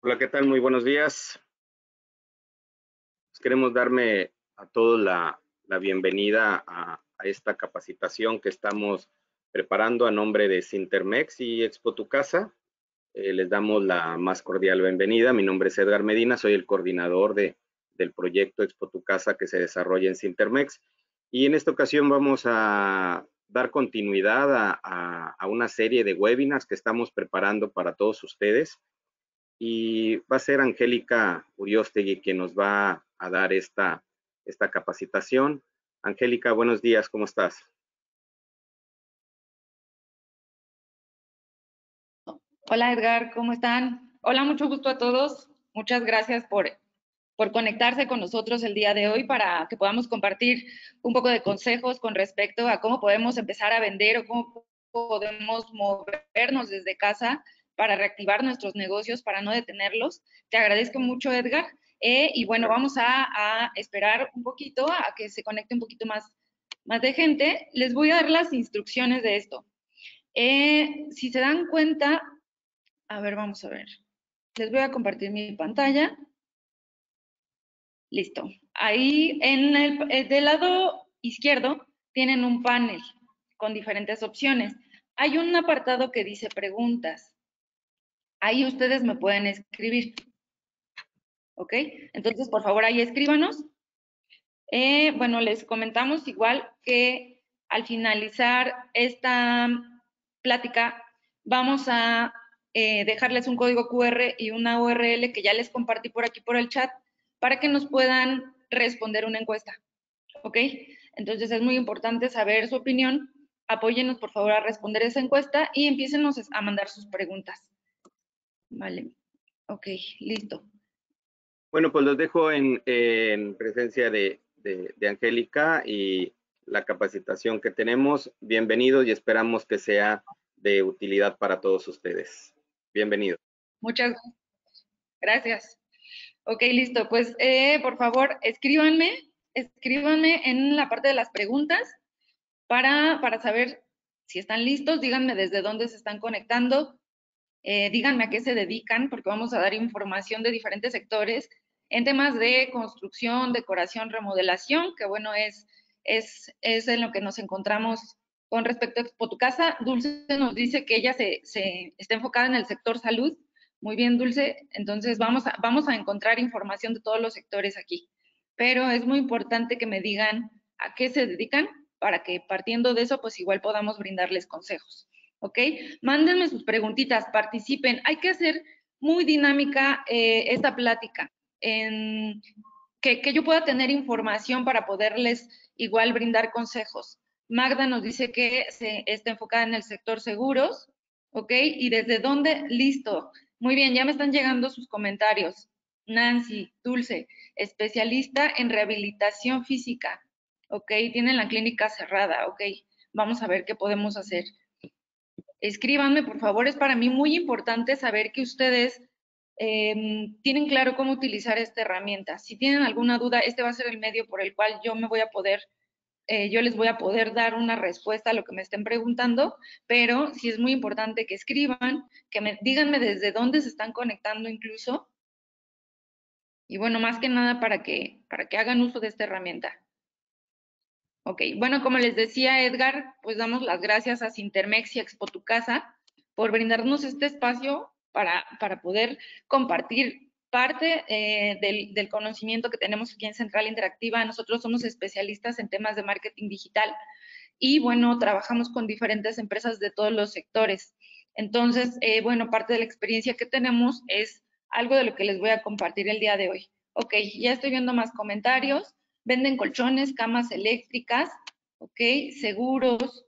Hola, ¿qué tal? Muy buenos días. Queremos darme a todos la bienvenida a esta capacitación que estamos preparando a nombre de Sintermex y Expo Tu Casa. Les damos la más cordial bienvenida. Mi nombre es Edgar Medina, soy el coordinador del proyecto Expo Tu Casa que se desarrolla en Sintermex. Y en esta ocasión vamos a dar continuidad a una serie de webinars que estamos preparando para todos ustedes. Y va a ser Angélica Uriostegui quien nos va a dar esta capacitación. Angélica, buenos días, ¿cómo estás? Hola Edgar, ¿cómo están? Hola, mucho gusto a todos. Muchas gracias por conectarse con nosotros el día de hoy para que podamos compartir un poco de consejos con respecto a cómo podemos empezar a vender o cómo podemos movernos desde casa para reactivar nuestros negocios, para no detenerlos. Te agradezco mucho, Edgar. Y bueno, vamos a esperar un poquito a que se conecte un poquito más de gente. Les voy a dar las instrucciones de esto. Si se dan cuenta, a ver, vamos a ver. Les voy a compartir mi pantalla. Listo. Ahí del lado izquierdo tienen un panel con diferentes opciones. Hay un apartado que dice preguntas. Ahí ustedes me pueden escribir. ¿Ok? Entonces, por favor, ahí escríbanos. Bueno, les comentamos igual que al finalizar esta plática vamos a dejarles un código QR y una URL que ya les compartí por aquí por el chat para que nos puedan responder una encuesta, ¿ok? Entonces es muy importante saber su opinión. Apóyennos por favor a responder esa encuesta y empiécenos a mandar sus preguntas. Vale, ok, listo. Bueno, pues los dejo en presencia de Angélica y la capacitación que tenemos. Bienvenidos y esperamos que sea de utilidad para todos ustedes. Bienvenidos. Muchas gracias. Ok, listo. Pues, por favor, escríbanme en la parte de las preguntas para saber si están listos. Díganme desde dónde se están conectando. Díganme a qué se dedican, porque vamos a dar información de diferentes sectores en temas de construcción, decoración, remodelación, que bueno, es en lo que nos encontramos con respecto a Expo Tu Casa. Dulce nos dice que ella se está enfocada en el sector salud. Muy bien, Dulce. Entonces vamos a encontrar información de todos los sectores aquí. Pero es muy importante que me digan a qué se dedican para que partiendo de eso, pues igual podamos brindarles consejos. ¿Ok? Mándenme sus preguntitas, participen. Hay que hacer muy dinámica esta plática, que yo pueda tener información para poderles igual brindar consejos. Magda nos dice que se está enfocada en el sector seguros, ¿ok? ¿Y desde dónde? Listo. Muy bien, ya me están llegando sus comentarios. Nancy, Dulce, especialista en rehabilitación física, ¿ok? Tienen la clínica cerrada, ¿ok? Vamos a ver qué podemos hacer. Escríbanme, por favor, es para mí muy importante saber que ustedes tienen claro cómo utilizar esta herramienta. Si tienen alguna duda, este va a ser el medio por el cual yo les voy a poder dar una respuesta a lo que me estén preguntando, pero sí es muy importante que escriban, díganme desde dónde se están conectando incluso, y bueno, más que nada para que hagan uso de esta herramienta. Ok, bueno, como les decía Edgar, pues damos las gracias a Sintermex y a Expo Tu Casa por brindarnos este espacio para poder compartir parte del conocimiento que tenemos aquí en Central Interactiva. Nosotros somos especialistas en temas de marketing digital y bueno, trabajamos con diferentes empresas de todos los sectores. Entonces, bueno, parte de la experiencia que tenemos es algo de lo que les voy a compartir el día de hoy. Ok, ya estoy viendo más comentarios. Venden colchones, camas eléctricas, ok, seguros,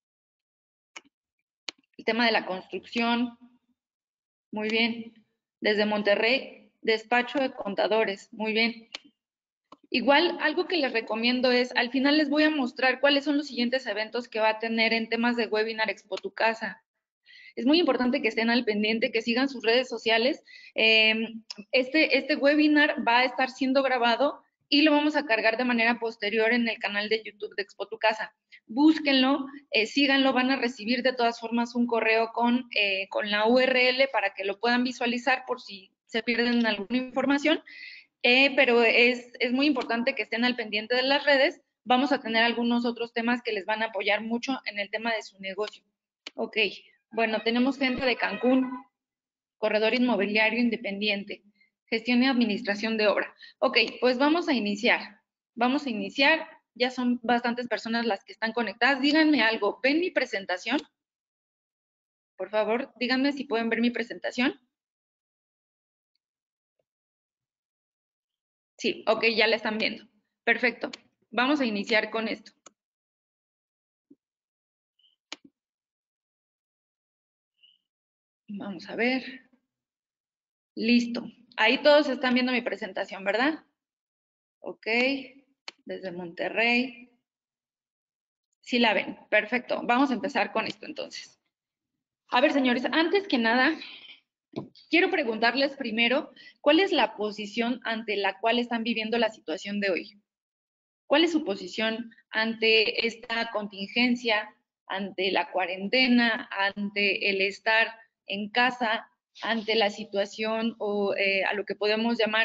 el tema de la construcción, muy bien. Desde Monterrey, despacho de contadores, muy bien. Igual, algo que les recomiendo es, al final les voy a mostrar cuáles son los siguientes eventos que va a tener en temas de webinar Expo Tu Casa. Es muy importante que estén al pendiente, que sigan sus redes sociales. Este webinar va a estar siendo grabado y lo vamos a cargar de manera posterior en el canal de YouTube de Expo Tu Casa. Búsquenlo, síganlo, van a recibir de todas formas un correo con la URL para que lo puedan visualizar por si se pierden alguna información, pero es muy importante que estén al pendiente de las redes. Vamos a tener algunos otros temas que les van a apoyar mucho en el tema de su negocio. Ok, bueno, tenemos gente de Cancún, corredor inmobiliario independiente, gestión y administración de obra. Ok, pues vamos a iniciar. Vamos a iniciar. Ya son bastantes personas las que están conectadas. Díganme algo. ¿Ven mi presentación? Por favor, díganme si pueden ver mi presentación. Sí, ok, ya la están viendo. Perfecto. Vamos a iniciar con esto. Vamos a ver. Listo. Ahí todos están viendo mi presentación, ¿verdad? Ok. Desde Monterrey. Sí la ven. Perfecto. Vamos a empezar con esto entonces. A ver, señores, antes que nada, quiero preguntarles primero, ¿cuál es la posición ante la cual están viviendo la situación de hoy? ¿Cuál es su posición ante esta contingencia, ante la cuarentena, ante el estar en casa, ante la situación o a lo que podemos llamar,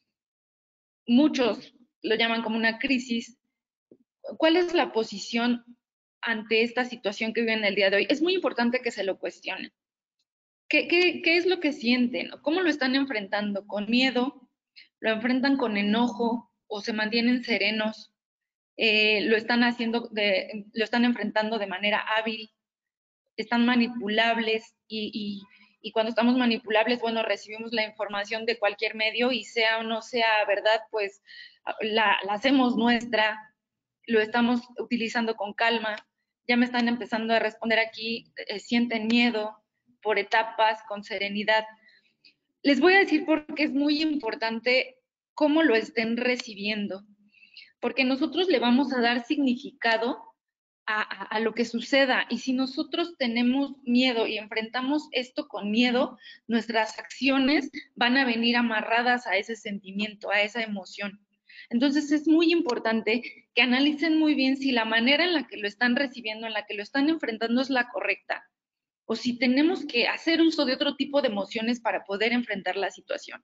muchos lo llaman como una crisis? ¿Cuál es la posición ante esta situación que viven el día de hoy? Es muy importante que se lo cuestionen. ¿Qué es lo que sienten? ¿Cómo lo están enfrentando? ¿Con miedo? ¿Lo enfrentan con enojo? ¿O se mantienen serenos? ¿Lo están lo están enfrentando de manera hábil? ¿Están manipulables? Y cuando estamos manipulables, bueno, recibimos la información de cualquier medio y sea o no sea verdad, pues la hacemos nuestra, lo estamos utilizando con calma. Ya me están empezando a responder aquí, sienten miedo, por etapas, con serenidad. Les voy a decir por qué es muy importante cómo lo estén recibiendo, porque nosotros le vamos a dar significado a lo que suceda, y si nosotros tenemos miedo y enfrentamos esto con miedo, nuestras acciones van a venir amarradas a ese sentimiento, a esa emoción. Entonces es muy importante que analicen muy bien si la manera en la que lo están recibiendo, en la que lo están enfrentando es la correcta, o si tenemos que hacer uso de otro tipo de emociones para poder enfrentar la situación.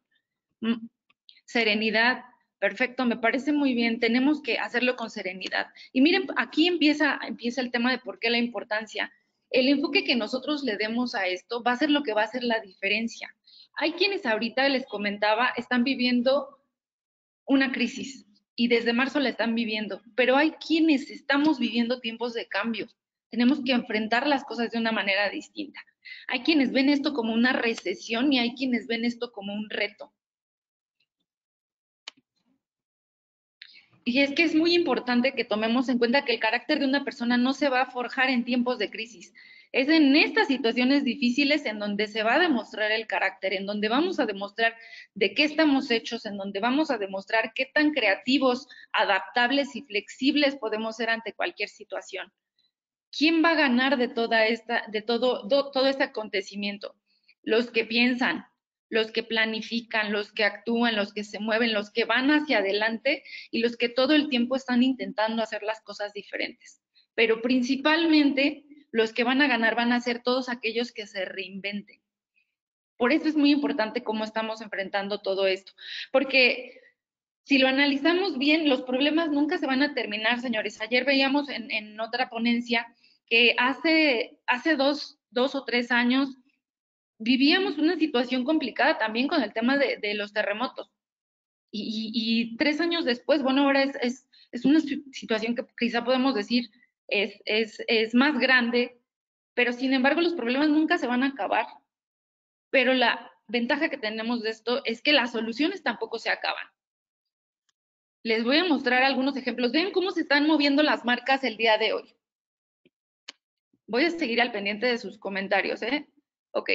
Serenidad, perfecto, me parece muy bien, tenemos que hacerlo con serenidad. Y miren, aquí empieza el tema de por qué la importancia. El enfoque que nosotros le demos a esto va a ser lo que va a hacer la diferencia. Hay quienes ahorita, les comentaba, están viviendo una crisis y desde marzo la están viviendo, pero hay quienes estamos viviendo tiempos de cambio. Tenemos que enfrentar las cosas de una manera distinta. Hay quienes ven esto como una recesión y hay quienes ven esto como un reto. Y es que es muy importante que tomemos en cuenta que el carácter de una persona no se va a forjar en tiempos de crisis. Es en estas situaciones difíciles en donde se va a demostrar el carácter, en donde vamos a demostrar de qué estamos hechos, en donde vamos a demostrar qué tan creativos, adaptables y flexibles podemos ser ante cualquier situación. ¿Quién va a ganar de todo este acontecimiento? Los que piensan, los que planifican, los que actúan, los que se mueven, los que van hacia adelante y los que todo el tiempo están intentando hacer las cosas diferentes. Pero principalmente los que van a ganar van a ser todos aquellos que se reinventen. Por eso es muy importante cómo estamos enfrentando todo esto, porque si lo analizamos bien, los problemas nunca se van a terminar, señores. Ayer veíamos en otra ponencia que hace 2 o 3 años vivíamos una situación complicada también con el tema de los terremotos. Y 3 años después, bueno, ahora es una situación que quizá podemos decir es más grande, pero sin embargo los problemas nunca se van a acabar. Pero la ventaja que tenemos de esto es que las soluciones tampoco se acaban. Les voy a mostrar algunos ejemplos. Vean cómo se están moviendo las marcas el día de hoy. Voy a seguir al pendiente de sus comentarios, ¿eh? Ok.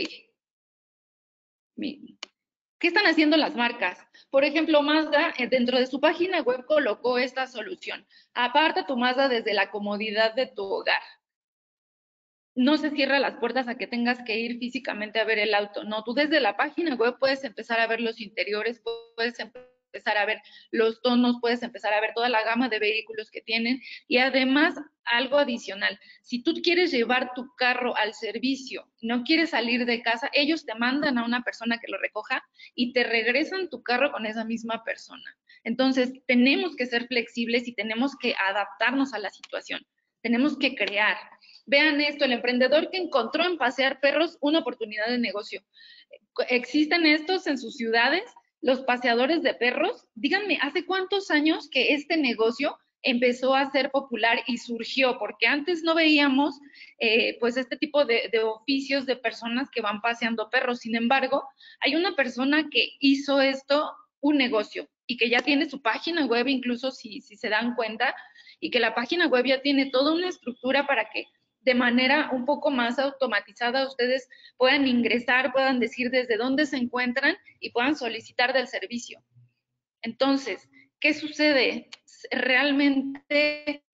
¿Qué están haciendo las marcas? Por ejemplo, Mazda, dentro de su página web colocó esta solución. Aparta tu Mazda desde la comodidad de tu hogar. No se cierra las puertas a que tengas que ir físicamente a ver el auto. No, tú desde la página web puedes empezar a ver los interiores, puedes empezar empezar a ver los tonos, puedes empezar a ver toda la gama de vehículos que tienen. Y además, algo adicional, si tú quieres llevar tu carro al servicio, no quieres salir de casa, ellos te mandan a una persona que lo recoja y te regresan tu carro con esa misma persona. Entonces, tenemos que ser flexibles y tenemos que adaptarnos a la situación. Tenemos que crear. Vean esto, el emprendedor que encontró en pasear perros una oportunidad de negocio. ¿Existen estos en sus ciudades? Los paseadores de perros. Díganme, ¿hace cuántos años que este negocio empezó a ser popular y surgió? Porque antes no veíamos pues este tipo de oficios de personas que van paseando perros. Sin embargo, hay una persona que hizo esto un negocio y que ya tiene su página web, incluso si se dan cuenta, y que la página web ya tiene toda una estructura para que de manera un poco más automatizada ustedes puedan ingresar, puedan decir desde dónde se encuentran y puedan solicitar del servicio. Entonces, ¿qué sucede? ¿Realmente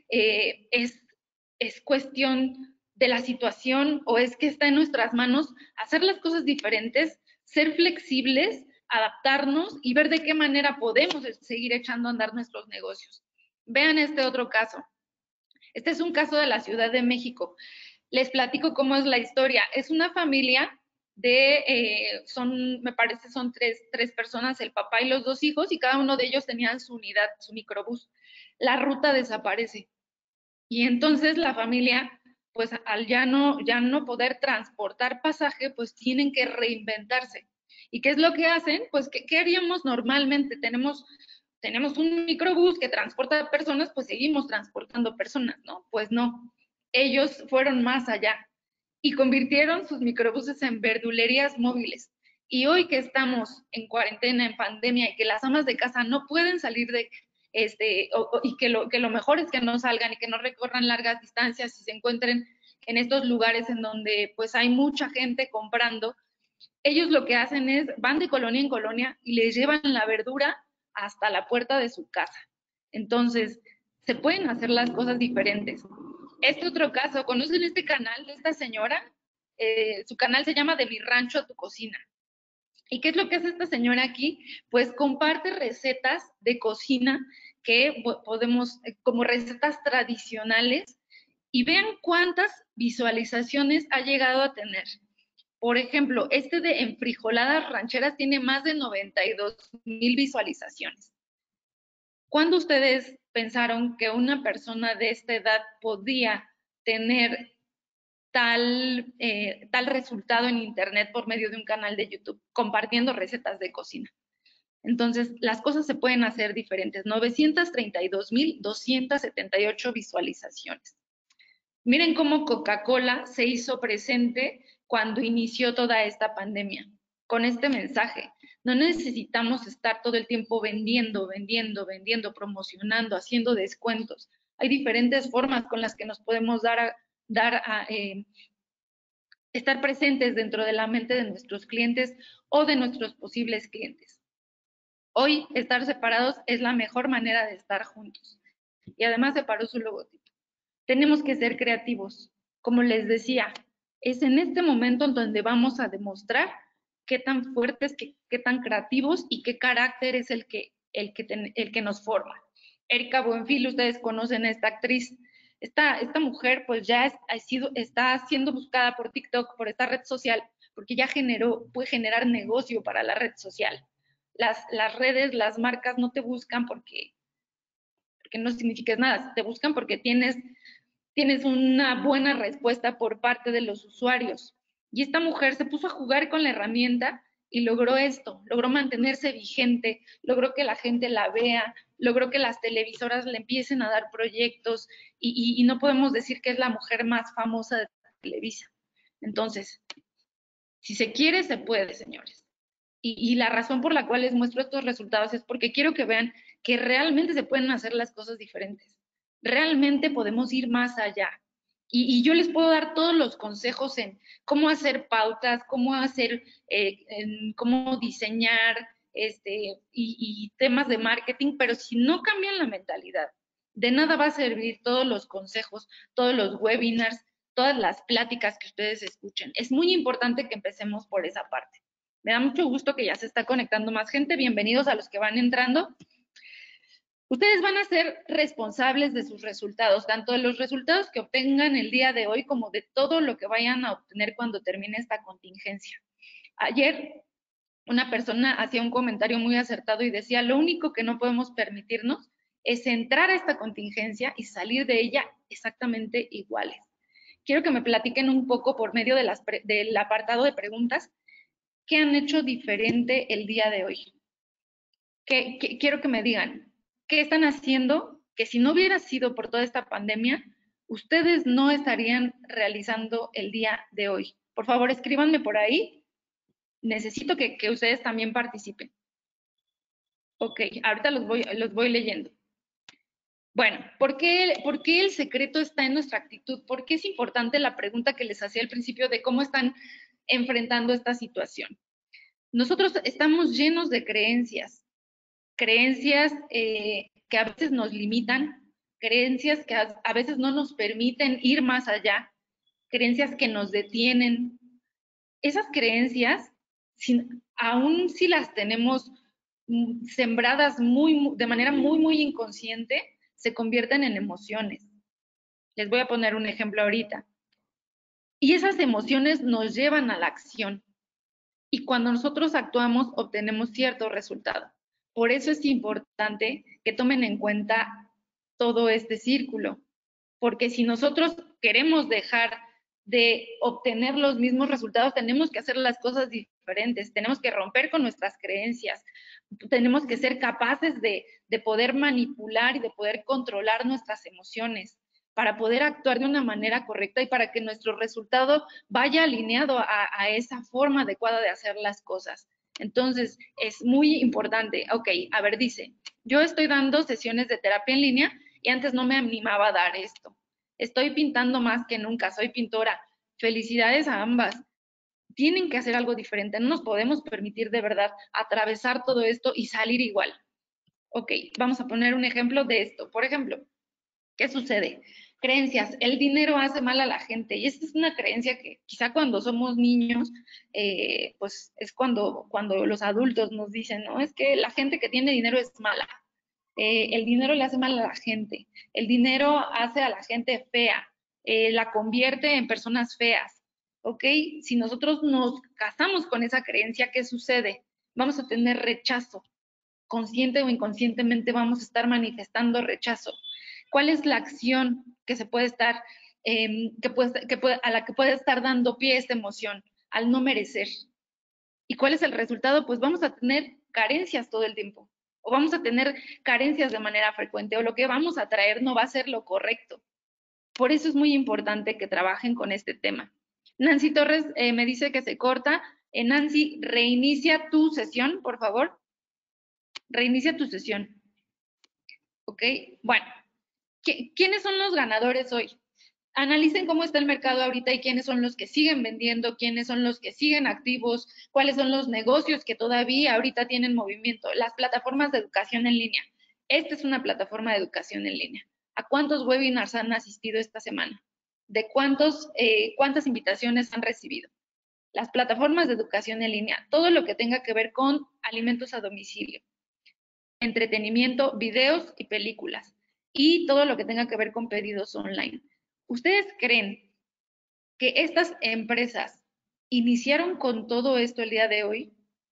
es cuestión de la situación o es que está en nuestras manos hacer las cosas diferentes, ser flexibles, adaptarnos y ver de qué manera podemos seguir echando a andar nuestros negocios? Vean este otro caso. Este es un caso de la Ciudad de México. Les platico cómo es la historia. Es una familia me parece son tres personas, el papá y los dos hijos, y cada uno de ellos tenían su unidad, su microbús. La ruta desaparece. Y entonces la familia, pues al ya no poder transportar pasaje, pues tienen que reinventarse. ¿Y qué es lo que hacen? Pues, ¿qué haríamos normalmente? Tenemos un microbús que transporta personas, pues seguimos transportando personas, ¿no? Pues no, ellos fueron más allá y convirtieron sus microbuses en verdulerías móviles. Y hoy que estamos en cuarentena, en pandemia, y que las amas de casa no pueden salir y que lo mejor es que no salgan y que no recorran largas distancias y se encuentren en estos lugares en donde pues hay mucha gente comprando, ellos lo que hacen es, van de colonia en colonia y les llevan la verdura hasta la puerta de su casa. Entonces, se pueden hacer las cosas diferentes. Este otro caso, ¿conocen este canal de esta señora? Su canal se llama De mi rancho a tu cocina. ¿Y qué es lo que hace esta señora aquí? Pues comparte recetas de cocina que podemos, como recetas tradicionales, y vean cuántas visualizaciones ha llegado a tener. Por ejemplo, este de enfrijoladas rancheras tiene más de 92,000 visualizaciones. ¿Cuándo ustedes pensaron que una persona de esta edad podía tener tal resultado en Internet por medio de un canal de YouTube, compartiendo recetas de cocina? Entonces, las cosas se pueden hacer diferentes. 932,278 visualizaciones. Miren cómo Coca-Cola se hizo presente cuando inició toda esta pandemia, con este mensaje. No necesitamos estar todo el tiempo vendiendo, promocionando, haciendo descuentos. Hay diferentes formas con las que nos podemos estar presentes dentro de la mente de nuestros clientes o de nuestros posibles clientes. Hoy, estar separados es la mejor manera de estar juntos. Y además separó su logotipo. Tenemos que ser creativos. Como les decía, es en este momento en donde vamos a demostrar qué tan fuertes, qué tan creativos y qué carácter es el que nos forma. Erika Buenfil, ustedes conocen a esta actriz. Esta mujer pues ya está siendo buscada por TikTok, por esta red social, porque ya puede generar negocio para la red social. Las redes, las marcas no te buscan porque no significas nada, te buscan porque tienes una buena respuesta por parte de los usuarios. Y esta mujer se puso a jugar con la herramienta y logró esto, logró mantenerse vigente, logró que la gente la vea, logró que las televisoras le empiecen a dar proyectos y no podemos decir que es la mujer más famosa de Televisa. Entonces, si se quiere, se puede, señores. Y la razón por la cual les muestro estos resultados es porque quiero que vean que realmente se pueden hacer las cosas diferentes. Realmente podemos ir más allá. Y yo les puedo dar todos los consejos en cómo hacer pautas, cómo diseñar y temas de marketing, pero si no cambian la mentalidad, de nada va a servir todos los consejos, todos los webinars, todas las pláticas que ustedes escuchen. Es muy importante que empecemos por esa parte. Me da mucho gusto que ya se está conectando más gente. Bienvenidos a los que van entrando. Ustedes van a ser responsables de sus resultados, tanto de los resultados que obtengan el día de hoy como de todo lo que vayan a obtener cuando termine esta contingencia. Ayer una persona hacía un comentario muy acertado y decía, lo único que no podemos permitirnos es entrar a esta contingencia y salir de ella exactamente iguales. Quiero que me platiquen un poco por medio del apartado de preguntas, ¿qué han hecho diferente el día de hoy? Quiero que me digan, ¿qué están haciendo que si no hubiera sido por toda esta pandemia, ustedes no estarían realizando el día de hoy? Por favor, escríbanme por ahí. Necesito que ustedes también participen. Ok, ahorita los voy leyendo. Bueno, ¿por qué el secreto está en nuestra actitud? ¿Por qué es importante la pregunta que les hacía al principio de cómo están enfrentando esta situación? Nosotros estamos llenos de creencias que a veces nos limitan, creencias que a veces no nos permiten ir más allá, creencias que nos detienen. Esas creencias, aún si las tenemos sembradas de manera muy inconsciente, se convierten en emociones. Les voy a poner un ejemplo ahorita. Y esas emociones nos llevan a la acción. Y cuando nosotros actuamos, obtenemos cierto resultado. Por eso es importante que tomen en cuenta todo este círculo. Porque si nosotros queremos dejar de obtener los mismos resultados, tenemos que hacer las cosas diferentes, tenemos que romper con nuestras creencias, tenemos que ser capaces de poder manipular y de poder controlar nuestras emociones para poder actuar de una manera correcta y para que nuestro resultado vaya alineado a esa forma adecuada de hacer las cosas. Entonces, es muy importante. Ok, a ver, dice, yo estoy dando sesiones de terapia en línea y antes no me animaba a dar esto. Estoy pintando más que nunca, soy pintora. Felicidades a ambas. Tienen que hacer algo diferente, no nos podemos permitir de verdad atravesar todo esto y salir igual. Ok, vamos a poner un ejemplo de esto. Por ejemplo, ¿qué sucede? Creencias, el dinero hace mal a la gente y esta es una creencia que quizá cuando somos niños, pues es cuando los adultos nos dicen, no, es que la gente que tiene dinero es mala. El dinero le hace mal a la gente, el dinero hace a la gente fea, la convierte en personas feas, ¿ok? Si nosotros nos casamos con esa creencia, ¿qué sucede? Vamos a tener rechazo, consciente o inconscientemente vamos a estar manifestando rechazo. ¿Cuál es la acción que se puede estar, a la que puede estar dando pie esta emoción? Al no merecer. ¿Y cuál es el resultado? Pues vamos a tener carencias todo el tiempo, o vamos a tener carencias de manera frecuente, o lo que vamos a traer no va a ser lo correcto. Por eso es muy importante que trabajen con este tema. Nancy Torres me dice que se corta. Nancy, reinicia tu sesión, por favor. Reinicia tu sesión. ¿Ok? Bueno, ¿quiénes son los ganadores hoy? Analicen cómo está el mercado ahorita y quiénes son los que siguen vendiendo, quiénes son los que siguen activos, cuáles son los negocios que todavía ahorita tienen movimiento, las plataformas de educación en línea. Esta es una plataforma de educación en línea. ¿A cuántos webinars han asistido esta semana? ¿De cuántas invitaciones han recibido? Las plataformas de educación en línea, todo lo que tenga que ver con alimentos a domicilio, entretenimiento, videos y películas, y todo lo que tenga que ver con pedidos online. ¿Ustedes creen que estas empresas iniciaron con todo esto el día de hoy?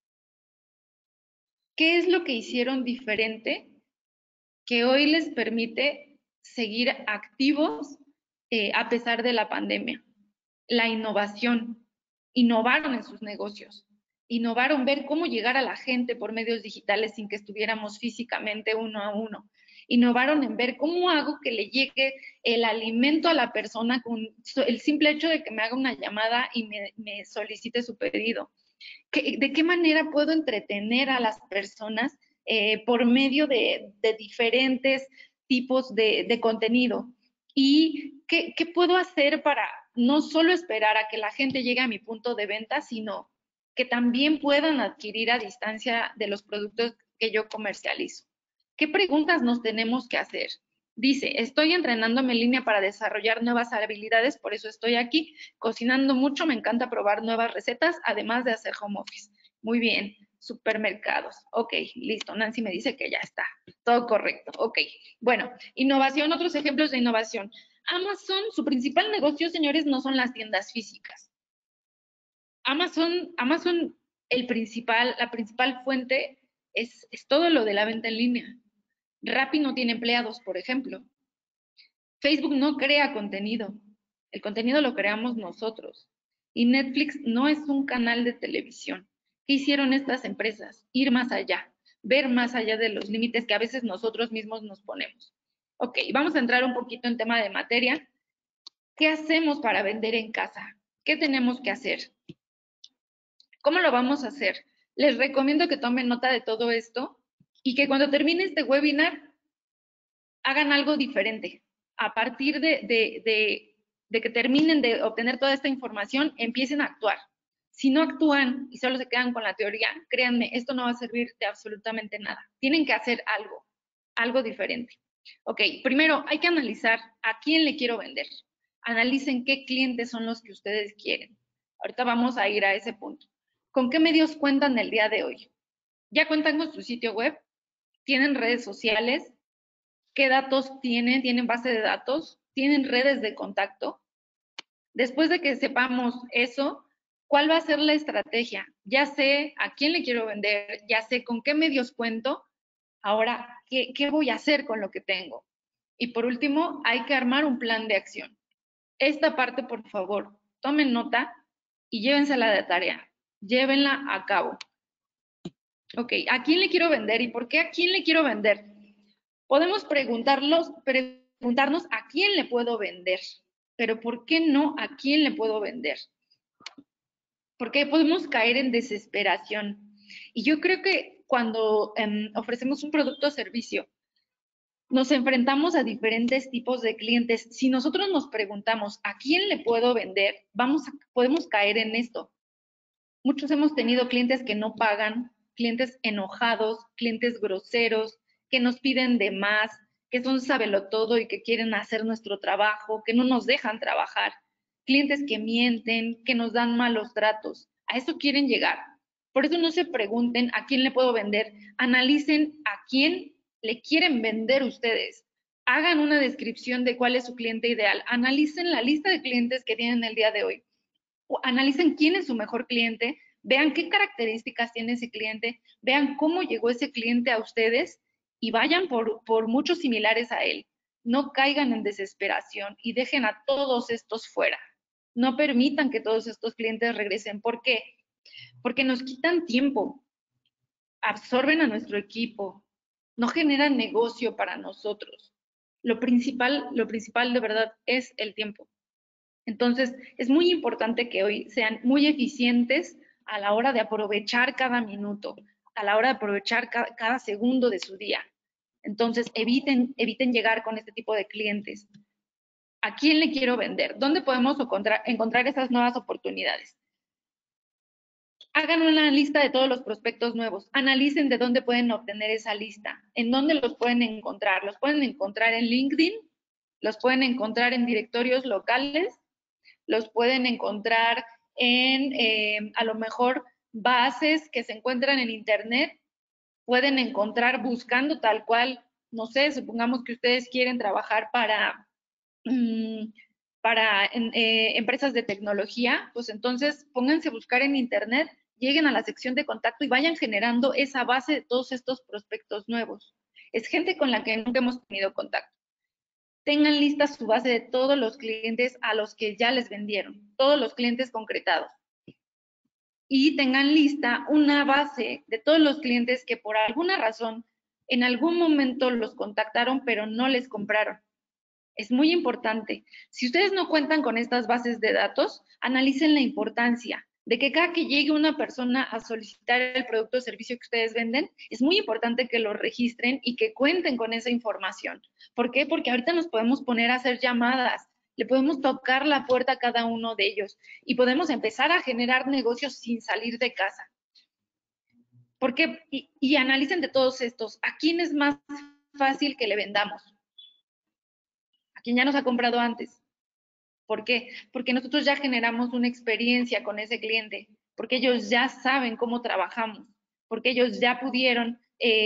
¿Qué es lo que hicieron diferente que hoy les permite seguir activos a pesar de la pandemia? La innovación. Innovaron en sus negocios. Innovaron ver cómo llegar a la gente por medios digitales sin que estuviéramos físicamente uno a uno. Innovaron en ver cómo hago que le llegue el alimento a la persona con el simple hecho de que me haga una llamada y me solicite su pedido. ¿De qué manera puedo entretener a las personas por medio de diferentes tipos de contenido? ¿Y qué puedo hacer para no solo esperar a que la gente llegue a mi punto de venta, sino que también puedan adquirir a distancia de los productos que yo comercializo? ¿Qué preguntas nos tenemos que hacer? Dice, estoy entrenándome en línea para desarrollar nuevas habilidades, por eso estoy aquí. Cocinando mucho, me encanta probar nuevas recetas, además de hacer home office. Muy bien. Supermercados. Ok, listo. Nancy me dice que ya está. Todo correcto. Ok. Bueno, innovación, otros ejemplos de innovación. Amazon, su principal negocio, señores, no son las tiendas físicas. Amazon, la principal fuente es todo lo de la venta en línea. Rappi no tiene empleados, por ejemplo. Facebook no crea contenido. El contenido lo creamos nosotros. Y Netflix no es un canal de televisión. ¿Qué hicieron estas empresas? Ir más allá, ver más allá de los límites que a veces nosotros mismos nos ponemos. Ok, vamos a entrar un poquito en tema de materia. ¿Qué hacemos para vender en casa? ¿Qué tenemos que hacer? ¿Cómo lo vamos a hacer? Les recomiendo que tomen nota de todo esto y que cuando termine este webinar hagan algo diferente. A partir de que terminen de obtener toda esta información, empiecen a actuar. Si no actúan y solo se quedan con la teoría, créanme, esto no va a servir de absolutamente nada. Tienen que hacer algo diferente. Ok, primero hay que analizar a quién le quiero vender. Analicen qué clientes son los que ustedes quieren. Ahorita vamos a ir a ese punto. ¿Con qué medios cuentan el día de hoy? ¿Ya cuentan con su sitio web? ¿Tienen redes sociales? ¿Qué datos tienen? ¿Tienen base de datos? ¿Tienen redes de contacto? Después de que sepamos eso, ¿cuál va a ser la estrategia? Ya sé a quién le quiero vender, ya sé con qué medios cuento, ahora, ¿qué voy a hacer con lo que tengo? Y por último, hay que armar un plan de acción. Esta parte, por favor, tomen nota y llévensela de tarea. Llévenla a cabo. Ok, ¿a quién le quiero vender y por qué a quién le quiero vender? Podemos preguntarnos a quién le puedo vender, pero ¿por qué no a quién le puedo vender? Porque podemos caer en desesperación. Y yo creo que cuando ofrecemos un producto o servicio, nos enfrentamos a diferentes tipos de clientes. Si nosotros nos preguntamos a quién le puedo vender, podemos caer en esto. Muchos hemos tenido clientes que no pagan, clientes enojados, clientes groseros, que nos piden de más, que son sabelotodo y que quieren hacer nuestro trabajo, que no nos dejan trabajar, clientes que mienten, que nos dan malos tratos. A eso quieren llegar. Por eso no se pregunten a quién le puedo vender, analicen a quién le quieren vender ustedes. Hagan una descripción de cuál es su cliente ideal, analicen la lista de clientes que tienen el día de hoy. Analicen quién es su mejor cliente, vean qué características tiene ese cliente, vean cómo llegó ese cliente a ustedes y vayan por muchos similares a él. No caigan en desesperación y dejen a todos estos fuera. No permitan que todos estos clientes regresen. ¿Por qué? Porque nos quitan tiempo, absorben a nuestro equipo, no generan negocio para nosotros. Lo principal de verdad es el tiempo. Entonces, es muy importante que hoy sean muy eficientes a la hora de aprovechar cada minuto, a la hora de aprovechar cada segundo de su día. Entonces, eviten llegar con este tipo de clientes. ¿A quién le quiero vender? ¿Dónde podemos encontrar esas nuevas oportunidades? Hagan una lista de todos los prospectos nuevos. Analicen de dónde pueden obtener esa lista, en dónde los pueden encontrar. Los pueden encontrar en LinkedIn, los pueden encontrar en directorios locales, los pueden encontrar en, a lo mejor, bases que se encuentran en Internet, pueden encontrar buscando tal cual, no sé, supongamos que ustedes quieren trabajar para empresas de tecnología, pues entonces pónganse a buscar en Internet, lleguen a la sección de contacto y vayan generando esa base de todos estos prospectos nuevos. Es gente con la que nunca hemos tenido contacto. Tengan lista su base de todos los clientes a los que ya les vendieron, todos los clientes concretados. Y tengan lista una base de todos los clientes que por alguna razón en algún momento los contactaron pero no les compraron. Es muy importante. Si ustedes no cuentan con estas bases de datos, analicen la importancia de que cada que llegue una persona a solicitar el producto o servicio que ustedes venden, es muy importante que lo registren y que cuenten con esa información. ¿Por qué? Porque ahorita nos podemos poner a hacer llamadas, le podemos tocar la puerta a cada uno de ellos y podemos empezar a generar negocios sin salir de casa. ¿Por qué? Y analicen de todos estos, ¿a quién es más fácil que le vendamos? ¿A quién ya nos ha comprado antes? ¿Por qué? Porque nosotros ya generamos una experiencia con ese cliente. porque ellos ya saben cómo trabajamos, porque ellos ya pudieron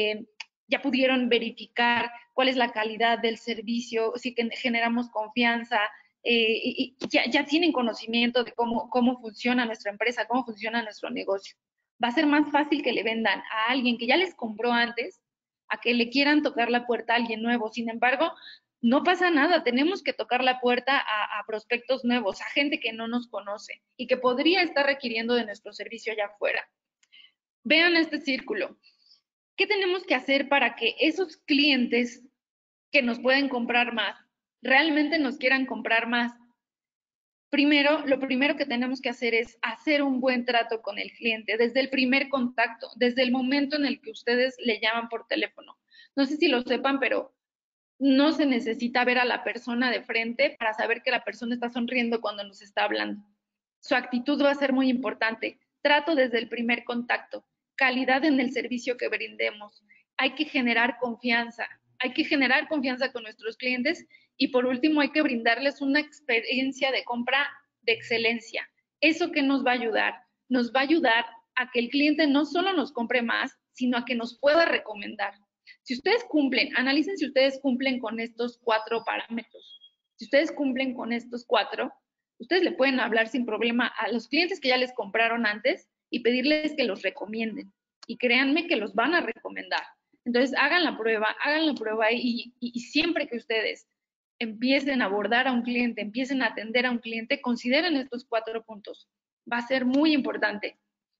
verificar cuál es la calidad del servicio, si generamos confianza, y ya tienen conocimiento de cómo funciona nuestra empresa, cómo funciona nuestro negocio. Va a ser más fácil que le vendan a alguien que ya les compró antes, a que le quieran tocar la puerta a alguien nuevo. Sin embargo, no pasa nada, tenemos que tocar la puerta a prospectos nuevos, a gente que no nos conoce y que podría estar requiriendo de nuestro servicio allá afuera. Vean este círculo. ¿Qué tenemos que hacer para que esos clientes que nos pueden comprar más, realmente nos quieran comprar más? Primero, lo primero que tenemos que hacer es hacer un buen trato con el cliente desde el primer contacto, desde el momento en el que ustedes le llaman por teléfono. No sé si lo sepan, pero no se necesita ver a la persona de frente para saber que la persona está sonriendo cuando nos está hablando. Su actitud va a ser muy importante. Trato desde el primer contacto, calidad en el servicio que brindemos. Hay que generar confianza con nuestros clientes y por último hay que brindarles una experiencia de compra de excelencia. ¿Eso qué nos va a ayudar? Nos va a ayudar a que el cliente no solo nos compre más, sino a que nos pueda recomendar. Si ustedes cumplen, analicen si ustedes cumplen con estos 4 parámetros. Si ustedes cumplen con estos 4, ustedes le pueden hablar sin problema a los clientes que ya les compraron antes y pedirles que los recomienden. Y créanme que los van a recomendar. Entonces, hagan la prueba y siempre que ustedes empiecen a abordar a un cliente, empiecen a atender a un cliente, consideren estos 4 puntos. Va a ser muy importante.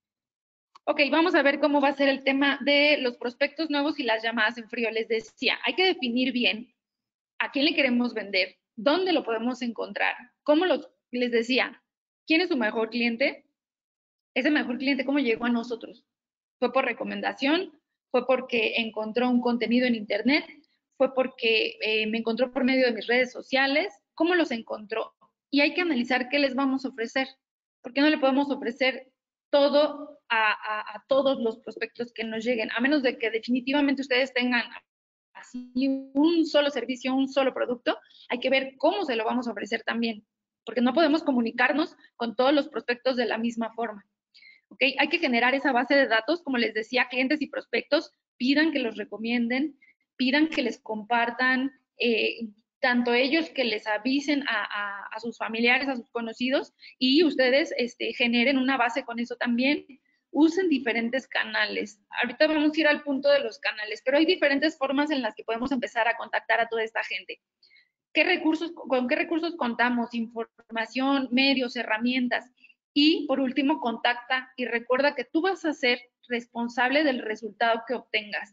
Ok, vamos a ver cómo va a ser el tema de los prospectos nuevos y las llamadas en frío. Les decía, hay que definir bien a quién le queremos vender, dónde lo podemos encontrar, les decía, ¿quién es su mejor cliente? Ese mejor cliente, ¿cómo llegó a nosotros? ¿Fue por recomendación? ¿Fue porque encontró un contenido en internet? ¿Fue porque me encontró por medio de mis redes sociales? ¿Cómo los encontró? Y hay que analizar qué les vamos a ofrecer. ¿Por qué no le podemos ofrecer todo a todos los prospectos que nos lleguen? A menos de que definitivamente ustedes tengan así un solo servicio, un solo producto, hay que ver cómo se lo vamos a ofrecer también, porque no podemos comunicarnos con todos los prospectos de la misma forma. ¿Okay? Hay que generar esa base de datos, como les decía, clientes y prospectos, pidan que los recomienden, pidan que les compartan, tanto ellos que les avisen a sus familiares, a sus conocidos, y ustedes generen una base con eso también. Usen diferentes canales. Ahorita vamos a ir al punto de los canales, pero hay diferentes formas en las que podemos empezar a contactar a toda esta gente. ¿Con qué recursos contamos? Información, medios, herramientas. Y por último, contacta y recuerda que tú vas a ser responsable del resultado que obtengas.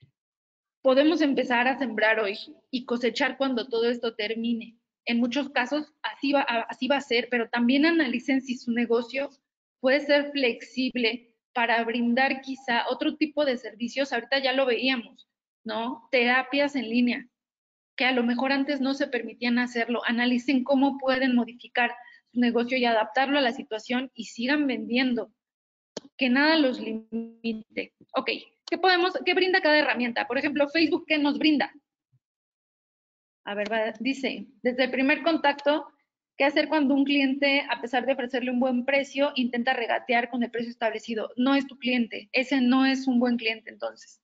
Podemos empezar a sembrar hoy y cosechar cuando todo esto termine. En muchos casos así va a ser, pero también analicen si su negocio puede ser flexible para brindar quizá otro tipo de servicios. Ahorita ya lo veíamos, ¿no? Terapias en línea, que a lo mejor antes no se permitían hacerlo. Analicen cómo pueden modificar su negocio y adaptarlo a la situación y sigan vendiendo. Que nada los limite. Ok, ¿qué brinda cada herramienta? Por ejemplo, Facebook, ¿qué nos brinda? A ver, dice, desde el primer contacto, ¿qué hacer cuando un cliente, a pesar de ofrecerle un buen precio, intenta regatear con el precio establecido? No es tu cliente, ese no es un buen cliente, entonces.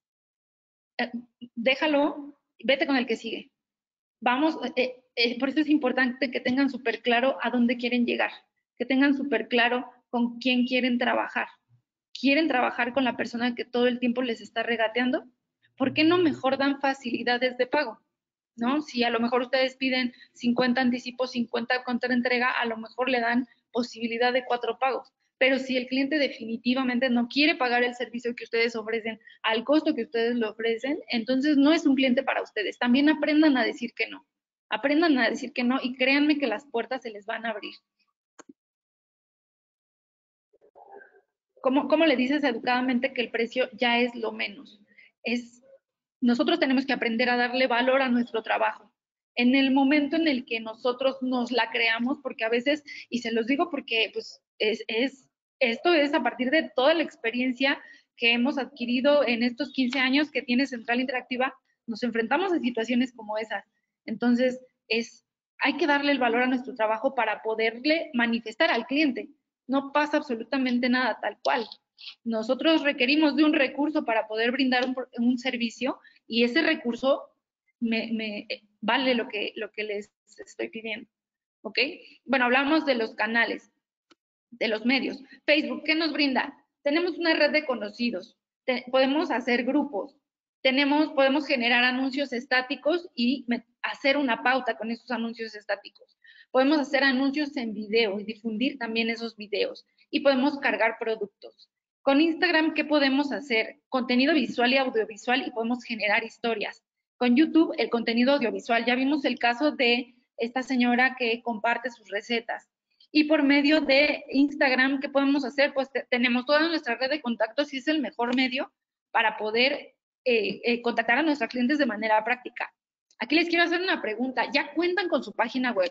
Déjalo, vete con el que sigue. Vamos, por eso es importante que tengan súper claro a dónde quieren llegar, que tengan súper claro con quién quieren trabajar. ¿Quieren trabajar con la persona que todo el tiempo les está regateando? ¿Por qué no mejor dan facilidades de pago? ¿No? Si a lo mejor ustedes piden 50 anticipos, 50 contra entrega, a lo mejor le dan posibilidad de 4 pagos. Pero si el cliente definitivamente no quiere pagar el servicio que ustedes ofrecen al costo que ustedes lo ofrecen, entonces no es un cliente para ustedes. También aprendan a decir que no. Aprendan a decir que no y créanme que las puertas se les van a abrir. ¿Cómo le dices educadamente que el precio ya es lo menos? Nosotros tenemos que aprender a darle valor a nuestro trabajo. En el momento en el que nosotros nos la creamos, porque a veces, y se los digo porque pues, esto es a partir de toda la experiencia que hemos adquirido en estos 15 años que tiene Central Interactiva, nos enfrentamos a situaciones como esas. Entonces, hay que darle el valor a nuestro trabajo para poderle manifestar al cliente no pasa absolutamente nada tal cual. Nosotros requerimos de un recurso para poder brindar un servicio y ese recurso vale lo que les estoy pidiendo, ¿ok? Bueno, hablamos de los canales, de los medios. Facebook, ¿qué nos brinda? Tenemos una red de conocidos, podemos hacer grupos, podemos generar anuncios estáticos y hacer una pauta con esos anuncios estáticos. Podemos hacer anuncios en video y difundir también esos videos. Y podemos cargar productos. Con Instagram, ¿qué podemos hacer? Contenido visual y audiovisual y podemos generar historias. Con YouTube, el contenido audiovisual. Ya vimos el caso de esta señora que comparte sus recetas. Y por medio de Instagram, ¿qué podemos hacer? Pues tenemos toda nuestra red de contactos y es el mejor medio para poder contactar a nuestros clientes de manera práctica. Aquí les quiero hacer una pregunta. ¿Ya cuentan con su página web?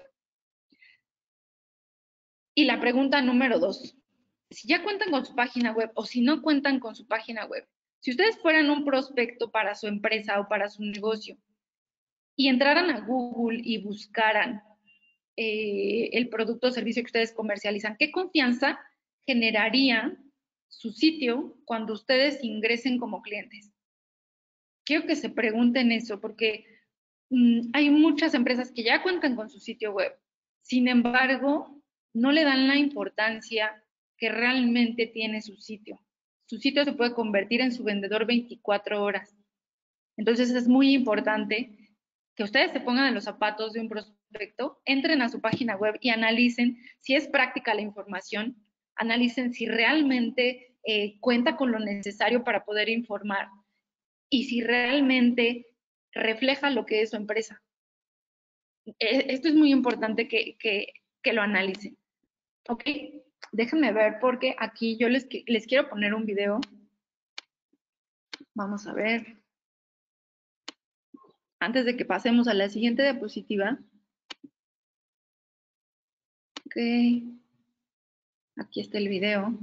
Y la pregunta número 2. Si ya cuentan con su página web o si no cuentan con su página web, si ustedes fueran un prospecto para su empresa o para su negocio y entraran a Google y buscaran el producto o servicio que ustedes comercializan, ¿qué confianza generaría su sitio cuando ustedes ingresen como clientes? Quiero que se pregunten eso porque hay muchas empresas que ya cuentan con su sitio web, sin embargo, no le dan la importancia que realmente tiene su sitio. Su sitio se puede convertir en su vendedor 24 horas. Entonces es muy importante que ustedes se pongan en los zapatos de un prospecto, entren a su página web y analicen si es práctica la información, analicen si realmente cuenta con lo necesario para poder informar y si realmente refleja lo que es su empresa. Esto es muy importante que lo analicen. Ok, déjenme ver porque aquí yo les quiero poner un video. Vamos a ver. Antes de que pasemos a la siguiente diapositiva. Ok, aquí está el video.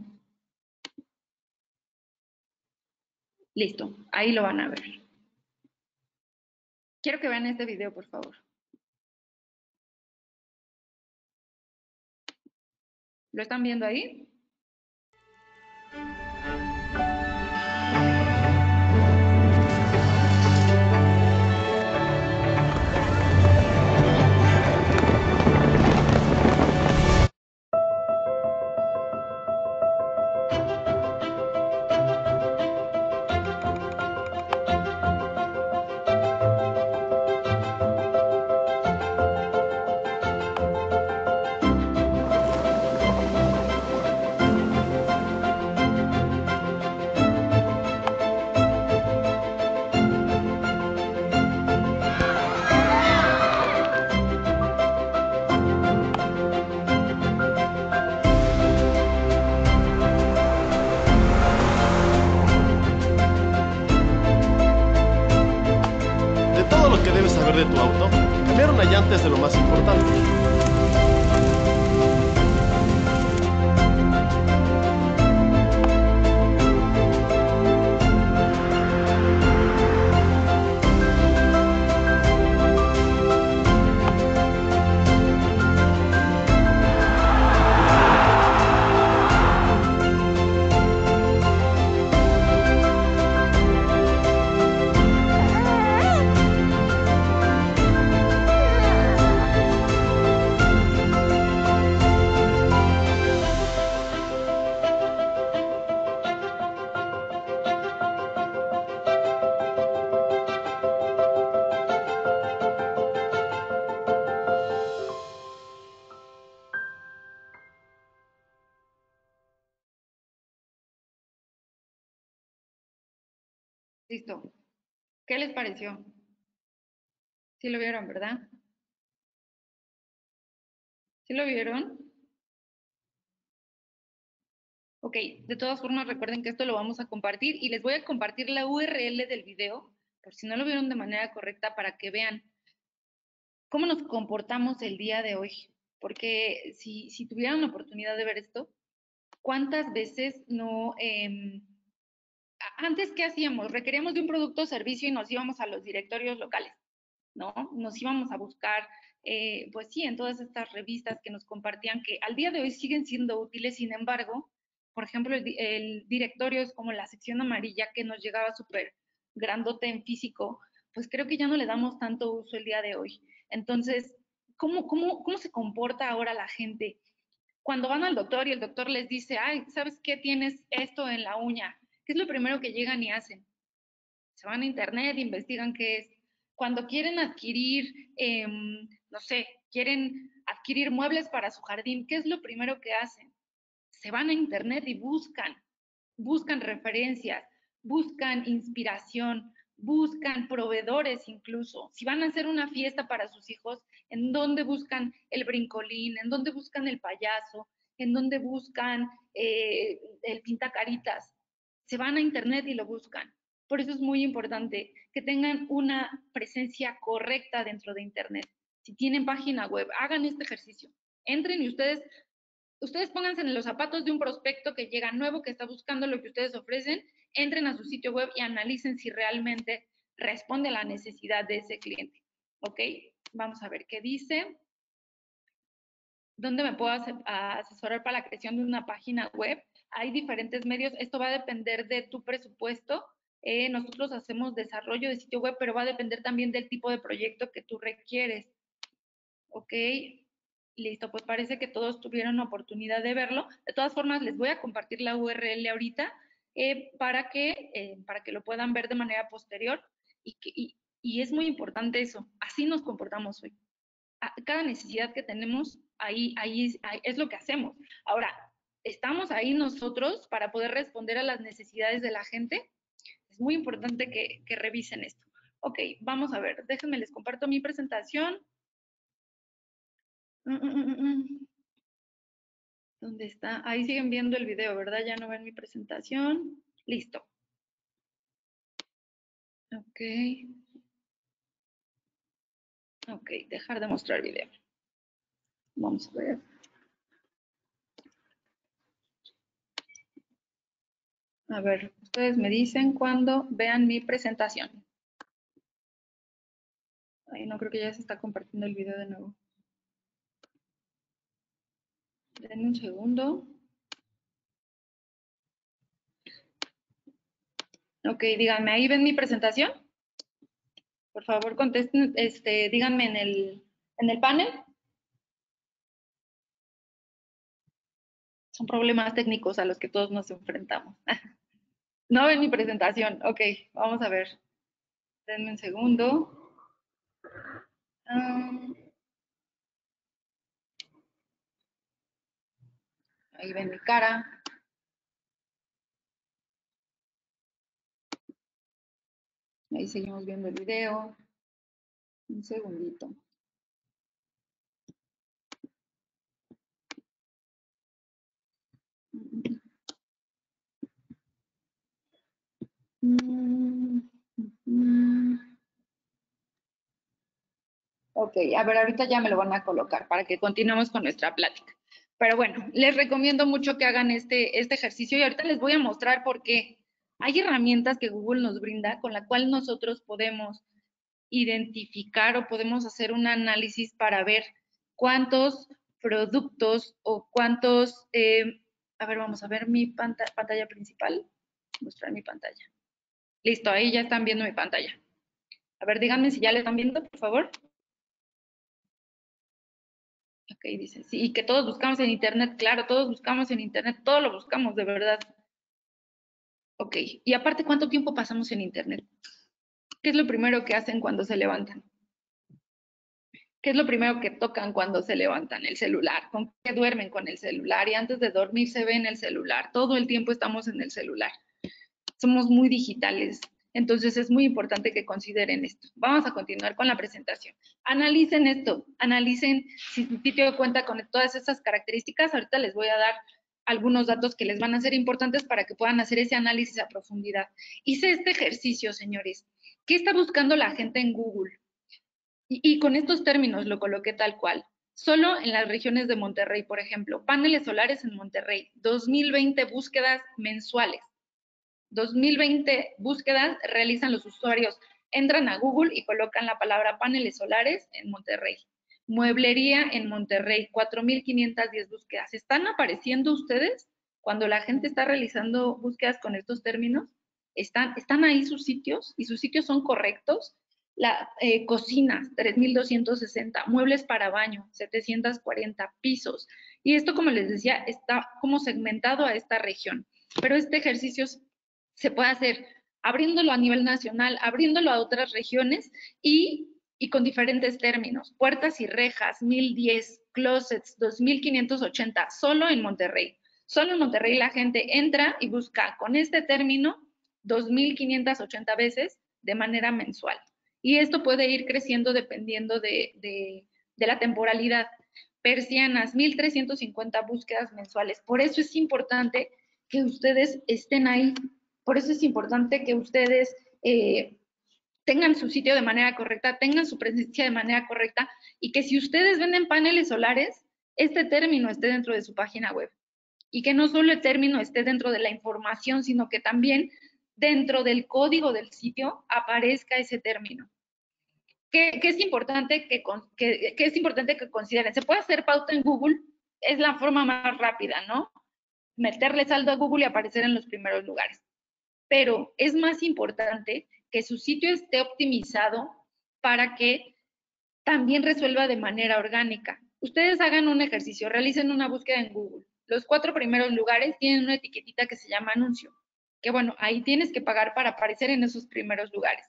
Listo, ahí lo van a ver. Quiero que vean este video, por favor. ¿Lo están viendo ahí? De tu auto, cambiar una llanta es de lo más importante. Listo. ¿Qué les pareció? ¿Sí lo vieron, verdad? ¿Sí lo vieron? Ok, de todas formas recuerden que esto lo vamos a compartir y les voy a compartir la URL del video, por si no lo vieron de manera correcta, para que vean cómo nos comportamos el día de hoy. Porque si tuvieran la oportunidad de ver esto, ¿cuántas veces no... antes, ¿qué hacíamos? Requeríamos de un producto o servicio y nos íbamos a los directorios locales, ¿no? Nos íbamos a buscar pues sí, en todas estas revistas que nos compartían, que al día de hoy siguen siendo útiles. Sin embargo, por ejemplo, el directorio es como la sección amarilla que nos llegaba súper grandote en físico, pues creo que ya no le damos tanto uso el día de hoy. Entonces, ¿cómo se comporta ahora la gente? Cuando van al doctor y el doctor les dice, ay, ¿sabes qué? Tienes esto en la uña. ¿Qué es lo primero que llegan y hacen? Se van a internet, investigan qué es. Cuando quieren adquirir, no sé, quieren adquirir muebles para su jardín, ¿qué es lo primero que hacen? Se van a internet y buscan referencias, buscan inspiración, buscan proveedores incluso. Si van a hacer una fiesta para sus hijos, ¿en dónde buscan el brincolín? ¿En dónde buscan el payaso? ¿En dónde buscan el pintacaritas? Se van a internet y lo buscan. Por eso es muy importante que tengan una presencia correcta dentro de internet. Si tienen página web, hagan este ejercicio. Entren y ustedes pónganse en los zapatos de un prospecto que llega nuevo, que está buscando lo que ustedes ofrecen, entren a su sitio web y analicen si realmente responde a la necesidad de ese cliente. ¿Ok? Vamos a ver qué dice. ¿Dónde me puedo asesorar para la creación de una página web? Hay diferentes medios. Esto va a depender de tu presupuesto. Nosotros hacemos desarrollo de sitio web, pero va a depender también del tipo de proyecto que tú requieres. ¿Ok? Listo, pues parece que todos tuvieron oportunidad de verlo. De todas formas, les voy a compartir la URL ahorita para que lo puedan ver de manera posterior. Y es muy importante eso. Así nos comportamos hoy. Cada necesidad que tenemos, ahí es lo que hacemos. Ahora, ¿estamos ahí nosotros para poder responder a las necesidades de la gente? Es muy importante que revisen esto. Ok, vamos a ver. Déjenme, les comparto mi presentación. ¿Dónde está? Ahí siguen viendo el video, ¿verdad? Ya no ven mi presentación. Listo. Ok. Ok, dejar de mostrar video. Vamos a ver. A ver, ustedes me dicen cuando vean mi presentación. Ay, no, creo que ya se está compartiendo el video de nuevo. Denme un segundo. Ok, díganme, ¿ahí ven mi presentación? Por favor, contesten, díganme en el panel. Son problemas técnicos a los que todos nos enfrentamos. No ven mi presentación. Ok, vamos a ver. Denme un segundo. Ahí ven mi cara. Ahí seguimos viendo el video. Un segundito. Ok, a ver, ahorita ya me lo van a colocar para que continuemos con nuestra plática. Pero bueno, les recomiendo mucho que hagan este ejercicio y ahorita les voy a mostrar por qué. Hay herramientas que Google nos brinda con la cual nosotros podemos identificar o podemos hacer un análisis para ver cuántos productos o cuántos, a ver, vamos a ver mi pantalla principal, mostrar mi pantalla. Listo, ahí ya están viendo mi pantalla. A ver, díganme si ya le están viendo, por favor. Ok, dice, sí, y que todos buscamos en internet, claro, todos buscamos en internet, todo lo buscamos, de verdad. Ok, y aparte, ¿cuánto tiempo pasamos en internet? ¿Qué es lo primero que hacen cuando se levantan? ¿Qué es lo primero que tocan cuando se levantan? El celular. ¿Con qué duermen? Con el celular. Y antes de dormir se ve en el celular. Todo el tiempo estamos en el celular. Somos muy digitales. Entonces es muy importante que consideren esto. Vamos a continuar con la presentación. Analicen esto. Analicen si su sitio cuenta con todas estas características. Ahorita les voy a dar algunos datos que les van a ser importantes para que puedan hacer ese análisis a profundidad. Hice este ejercicio, señores. ¿Qué está buscando la gente en Google? Y con estos términos lo coloqué tal cual. Solo en las regiones de Monterrey, por ejemplo, paneles solares en Monterrey, 2020 búsquedas mensuales. 2020 búsquedas realizan los usuarios. Entran a Google y colocan la palabra paneles solares en Monterrey. Mueblería en Monterrey, 4,510 búsquedas. ¿Están apareciendo ustedes cuando la gente está realizando búsquedas con estos términos? ¿Están ahí sus sitios? ¿Y sus sitios son correctos? Cocinas, 3,260. Muebles para baño, 740. Pisos. Y esto, como les decía, está como segmentado a esta región. Pero este ejercicio se puede hacer abriéndolo a nivel nacional, abriéndolo a otras regiones y con diferentes términos. Puertas y rejas, 1,010. Closets, 2,580. Solo en Monterrey. Solo en Monterrey la gente entra y busca con este término 2,580 veces de manera mensual. Y esto puede ir creciendo dependiendo de la temporalidad. Persianas, 1,350 búsquedas mensuales. Por eso es importante que ustedes estén ahí. Por eso es importante que ustedes tengan su sitio de manera correcta, tengan su presencia de manera correcta y que si ustedes venden paneles solares, este término esté dentro de su página web. Y que no solo el término esté dentro de la información, sino que también dentro del código del sitio aparezca ese término. ¿Qué es importante que consideren? Se puede hacer pauta en Google, es la forma más rápida, ¿no? Meterle saldo a Google y aparecer en los primeros lugares. Pero es más importante que su sitio esté optimizado para que también resuelva de manera orgánica. Ustedes hagan un ejercicio, realicen una búsqueda en Google. Los 4 primeros lugares tienen una etiquetita que se llama anuncio, que bueno, ahí tienes que pagar para aparecer en esos primeros lugares.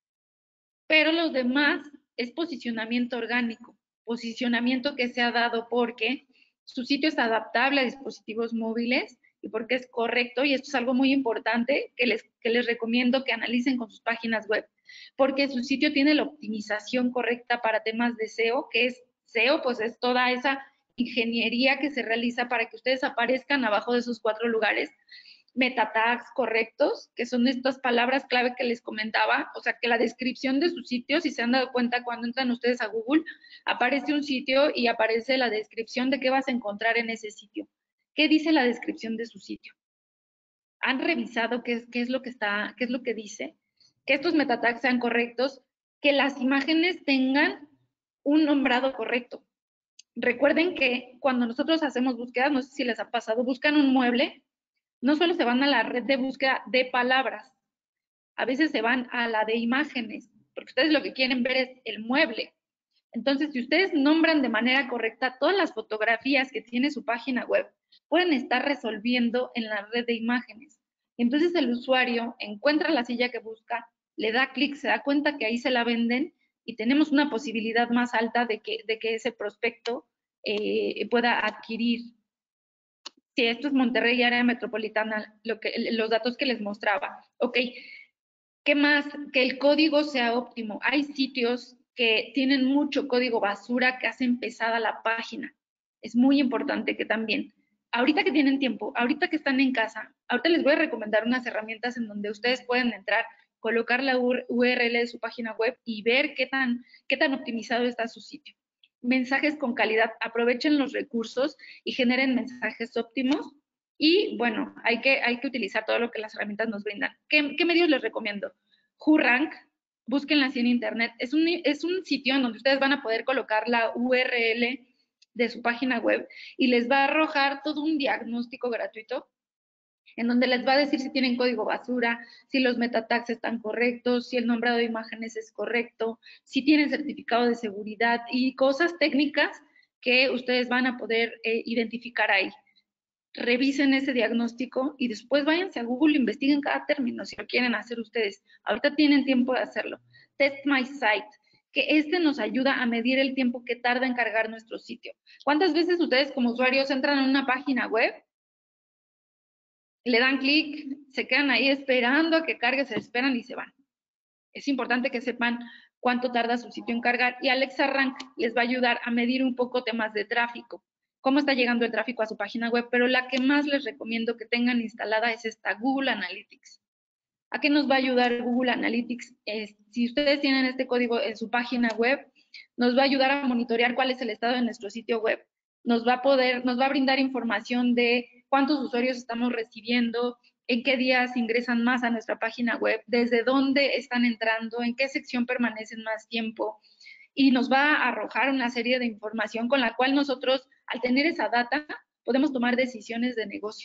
Pero los demás es posicionamiento orgánico, posicionamiento que se ha dado porque su sitio es adaptable a dispositivos móviles y porque es correcto, y esto es algo muy importante que les recomiendo que analicen con sus páginas web, porque su sitio tiene la optimización correcta para temas de SEO, que es SEO, pues es toda esa ingeniería que se realiza para que ustedes aparezcan abajo de esos 4 lugares. Meta-tags correctos, que son estas palabras clave que les comentaba, o sea, que la descripción de su sitio, si se han dado cuenta cuando entran ustedes a Google, aparece un sitio y aparece la descripción de qué vas a encontrar en ese sitio. ¿Qué dice la descripción de su sitio? ¿Han revisado qué es lo que dice? Que estos meta-tags sean correctos, que las imágenes tengan un nombrado correcto. Recuerden que cuando nosotros hacemos búsquedas, no sé si les ha pasado, buscan un mueble, no solo se van a la red de búsqueda de palabras, a veces se van a la de imágenes, porque ustedes lo que quieren ver es el mueble. Entonces, si ustedes nombran de manera correcta todas las fotografías que tiene su página web, pueden estar resolviendo en la red de imágenes. Entonces, el usuario encuentra la silla que busca, le da clic, se da cuenta que ahí se la venden y tenemos una posibilidad más alta de que ese prospecto pueda adquirir. Sí, esto es Monterrey, área metropolitana, los datos que les mostraba. Ok, ¿qué más? Que el código sea óptimo. Hay sitios que tienen mucho código basura que hacen pesada la página. Es muy importante que también, ahorita que tienen tiempo, ahorita que están en casa, ahorita les voy a recomendar unas herramientas en donde ustedes pueden entrar, colocar la URL de su página web y ver qué tan optimizado está su sitio. Mensajes con calidad, aprovechen los recursos y generen mensajes óptimos. Y bueno, hay que utilizar todo lo que las herramientas nos brindan. ¿Qué medios les recomiendo? WhoRank, búsquenla así en internet. Es un sitio en donde ustedes van a poder colocar la URL de su página web y les va a arrojar todo un diagnóstico gratuito en donde les va a decir si tienen código basura, si los meta-tags están correctos, si el nombrado de imágenes es correcto, si tienen certificado de seguridad y cosas técnicas que ustedes van a poder identificar ahí. Revisen ese diagnóstico y después váyanse a Google e investiguen cada término si lo quieren hacer ustedes. Ahorita tienen tiempo de hacerlo. Test My Site, que este nos ayuda a medir el tiempo que tarda en cargar nuestro sitio. ¿Cuántas veces ustedes como usuarios entran a una página web? Le dan clic, se quedan ahí esperando a que cargue, se esperan y se van. Es importante que sepan cuánto tarda su sitio en cargar y Alexa Rank les va a ayudar a medir un poco temas de tráfico, cómo está llegando el tráfico a su página web, pero la que más les recomiendo que tengan instalada es esta Google Analytics. ¿A qué nos va a ayudar Google Analytics? Si ustedes tienen este código en su página web, nos va a ayudar a monitorear cuál es el estado de nuestro sitio web. Nos va a brindar información de cuántos usuarios estamos recibiendo, en qué días ingresan más a nuestra página web, desde dónde están entrando, en qué sección permanecen más tiempo, y nos va a arrojar una serie de información con la cual nosotros, al tener esa data, podemos tomar decisiones de negocio.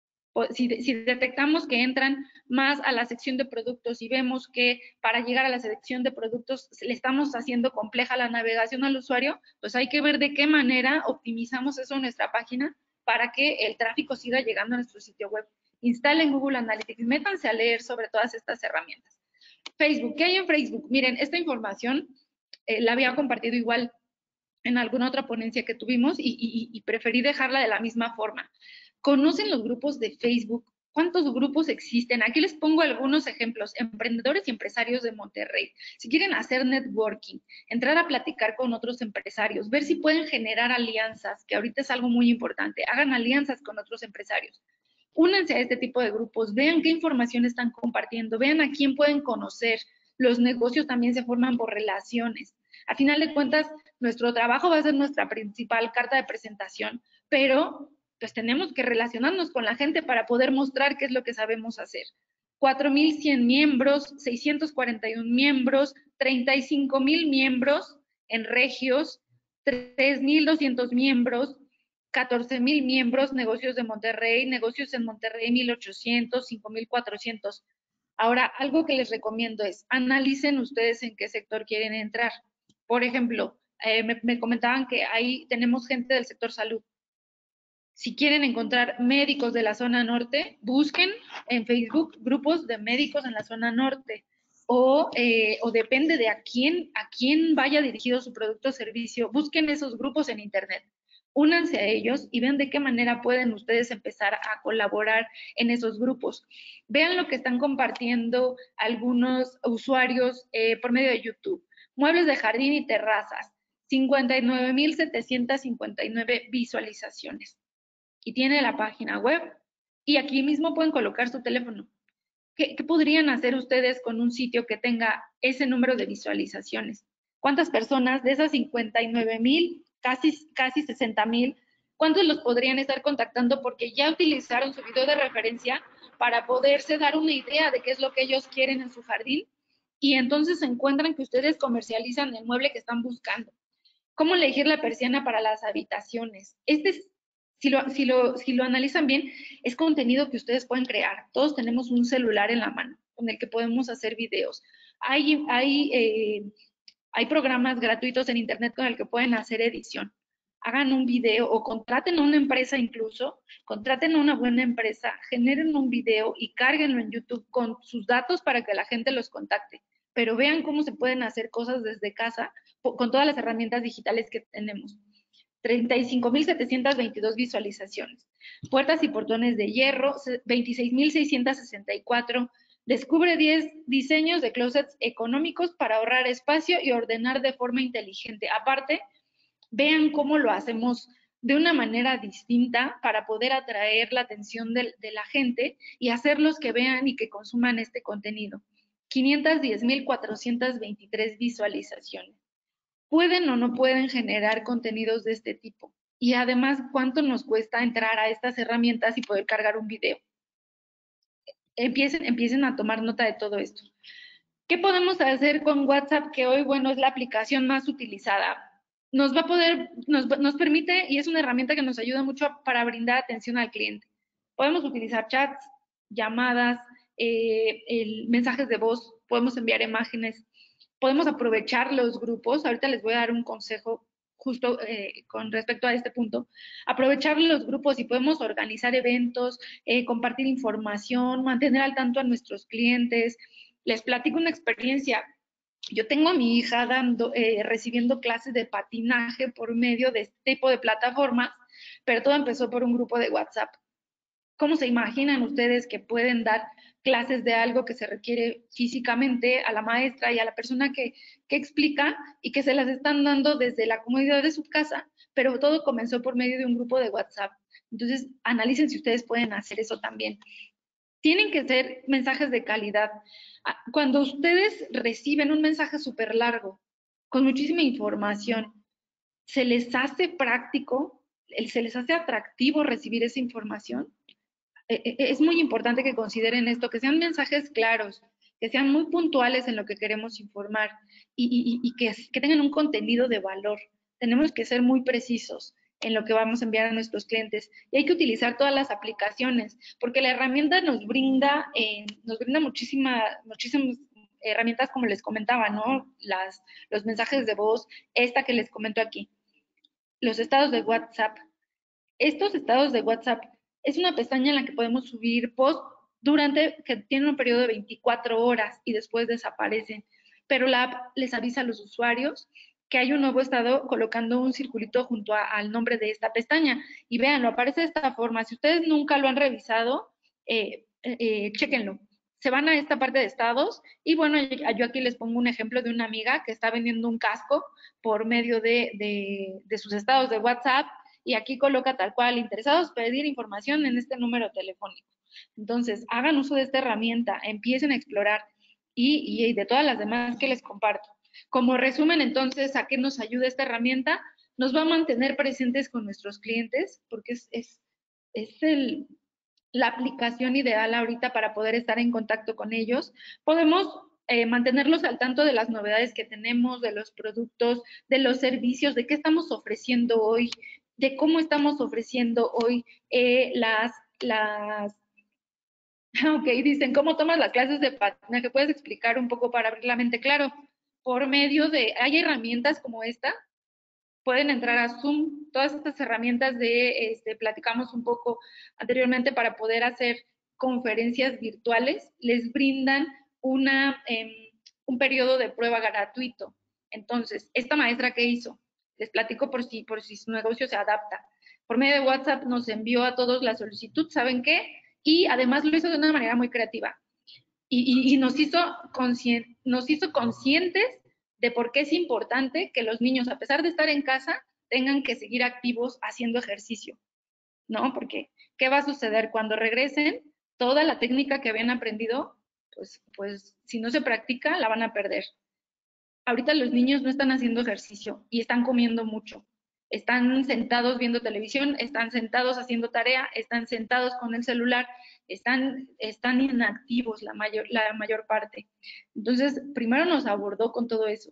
Si detectamos que entran más a la sección de productos y vemos que para llegar a la sección de productos le estamos haciendo compleja la navegación al usuario, pues hay que ver de qué manera optimizamos eso en nuestra página para que el tráfico siga llegando a nuestro sitio web. Instalen Google Analytics, métanse a leer sobre todas estas herramientas. Facebook, ¿qué hay en Facebook? Miren, esta información la había compartido igual en alguna otra ponencia que tuvimos y preferí dejarla de la misma forma. ¿Conocen los grupos de Facebook? ¿Cuántos grupos existen? Aquí les pongo algunos ejemplos. Emprendedores y empresarios de Monterrey. Si quieren hacer networking, entrar a platicar con otros empresarios, ver si pueden generar alianzas, que ahorita es algo muy importante. Hagan alianzas con otros empresarios. Únanse a este tipo de grupos, vean qué información están compartiendo, vean a quién pueden conocer. Los negocios también se forman por relaciones. A final de cuentas, nuestro trabajo va a ser nuestra principal carta de presentación, pero pues tenemos que relacionarnos con la gente para poder mostrar qué es lo que sabemos hacer. 4,100 miembros, 641 miembros, 35,000 miembros en regios, 3,200 miembros, 14,000 miembros, negocios de Monterrey, negocios en Monterrey 1,800, 5,400. Ahora, algo que les recomiendo es, analicen ustedes en qué sector quieren entrar. Por ejemplo, me comentaban que ahí tenemos gente del sector salud. Si quieren encontrar médicos de la zona norte, busquen en Facebook grupos de médicos en la zona norte. O depende de a quién vaya dirigido su producto o servicio, busquen esos grupos en internet. Únanse a ellos y vean de qué manera pueden ustedes empezar a colaborar en esos grupos. Vean lo que están compartiendo algunos usuarios por medio de YouTube. Muebles de jardín y terrazas, 59,759 visualizaciones. Y tiene la página web y aquí mismo pueden colocar su teléfono. ¿Qué podrían hacer ustedes con un sitio que tenga ese número de visualizaciones? ¿Cuántas personas de esas 59,000, casi 60,000, cuántos los podrían estar contactando porque ya utilizaron su video de referencia para poderse dar una idea de qué es lo que ellos quieren en su jardín? Y entonces encuentran que ustedes comercializan el mueble que están buscando. ¿Cómo elegir la persiana para las habitaciones? Si lo analizan bien, es contenido que ustedes pueden crear. Todos tenemos un celular en la mano con el que podemos hacer videos. Hay programas gratuitos en internet con el que pueden hacer edición. Hagan un video o contraten a una empresa incluso, contraten a una buena empresa, generen un video y cárguenlo en YouTube con sus datos para que la gente los contacte. Pero vean cómo se pueden hacer cosas desde casa con todas las herramientas digitales que tenemos. 35,722 visualizaciones. Puertas y portones de hierro, 26,664. Descubre 10 diseños de closets económicos para ahorrar espacio y ordenar de forma inteligente. Aparte, vean cómo lo hacemos de una manera distinta para poder atraer la atención de la gente y hacerlos que vean y que consuman este contenido. 510,423 visualizaciones. ¿Pueden o no pueden generar contenidos de este tipo? Y además, ¿cuánto nos cuesta entrar a estas herramientas y poder cargar un video? Empiecen a tomar nota de todo esto. ¿Qué podemos hacer con WhatsApp, que hoy, bueno, es la aplicación más utilizada? Nos permite, y es una herramienta que nos ayuda mucho para brindar atención al cliente. Podemos utilizar chats, llamadas, mensajes de voz, podemos enviar imágenes, podemos aprovechar los grupos. Ahorita les voy a dar un consejo justo con respecto a este punto. Aprovechar los grupos y podemos organizar eventos, compartir información, mantener al tanto a nuestros clientes. Les platico una experiencia. Yo tengo a mi hija recibiendo clases de patinaje por medio de este tipo de plataformas, pero todo empezó por un grupo de WhatsApp. ¿Cómo se imaginan ustedes que pueden dar clases de algo que se requiere físicamente a la maestra y a la persona que explica y que se las están dando desde la comodidad de su casa? Pero todo comenzó por medio de un grupo de WhatsApp. Entonces, analicen si ustedes pueden hacer eso también. Tienen que ser mensajes de calidad. Cuando ustedes reciben un mensaje súper largo, con muchísima información, ¿se les hace práctico, se les hace atractivo recibir esa información? Es muy importante que consideren esto, que sean mensajes claros, que sean muy puntuales en lo que queremos informar y que tengan un contenido de valor. Tenemos que ser muy precisos en lo que vamos a enviar a nuestros clientes. Y hay que utilizar todas las aplicaciones, porque la herramienta nos brinda muchísimas herramientas, como les comentaba, ¿no? Los mensajes de voz, esta que les comento aquí. Los estados de WhatsApp. Estos estados de WhatsApp es una pestaña en la que podemos subir post que tiene un periodo de 24 horas y después desaparecen. Pero la app les avisa a los usuarios que hay un nuevo estado colocando un circulito junto al nombre de esta pestaña. Y véanlo, aparece de esta forma. Si ustedes nunca lo han revisado, chéquenlo. Se van a esta parte de estados y bueno, yo aquí les pongo un ejemplo de una amiga que está vendiendo un casco por medio de sus estados de WhatsApp y aquí coloca tal cual, interesados pedir información en este número telefónico. Entonces, hagan uso de esta herramienta, empiecen a explorar y de todas las demás que les comparto. Como resumen, entonces, ¿a qué nos ayuda esta herramienta? Nos va a mantener presentes con nuestros clientes, porque es la aplicación ideal ahorita para poder estar en contacto con ellos. Podemos mantenerlos al tanto de las novedades que tenemos, de los productos, de los servicios, de qué estamos ofreciendo hoy, de cómo estamos ofreciendo hoy ok, dicen, ¿cómo tomas las clases de patinaje? ¿Puedes explicar un poco para abrir la mente? Claro, por medio hay herramientas como esta, pueden entrar a Zoom, todas estas herramientas platicamos un poco anteriormente para poder hacer conferencias virtuales, les brindan un periodo de prueba gratuito. Entonces, esta maestra, ¿qué hizo? Les platico por si su negocio se adapta. Por medio de WhatsApp nos envió a todos la solicitud, ¿saben qué? Y además lo hizo de una manera muy creativa. Y nos hizo conscientes de por qué es importante que los niños, a pesar de estar en casa, tengan que seguir activos haciendo ejercicio, ¿no? Porque, ¿qué va a suceder? Cuando regresen, toda la técnica que habían aprendido, pues si no se practica, la van a perder. Ahorita los niños no están haciendo ejercicio y están comiendo mucho. Están sentados viendo televisión, están sentados haciendo tarea, están sentados con el celular, están inactivos la mayor parte. Entonces, primero nos abordó con todo eso.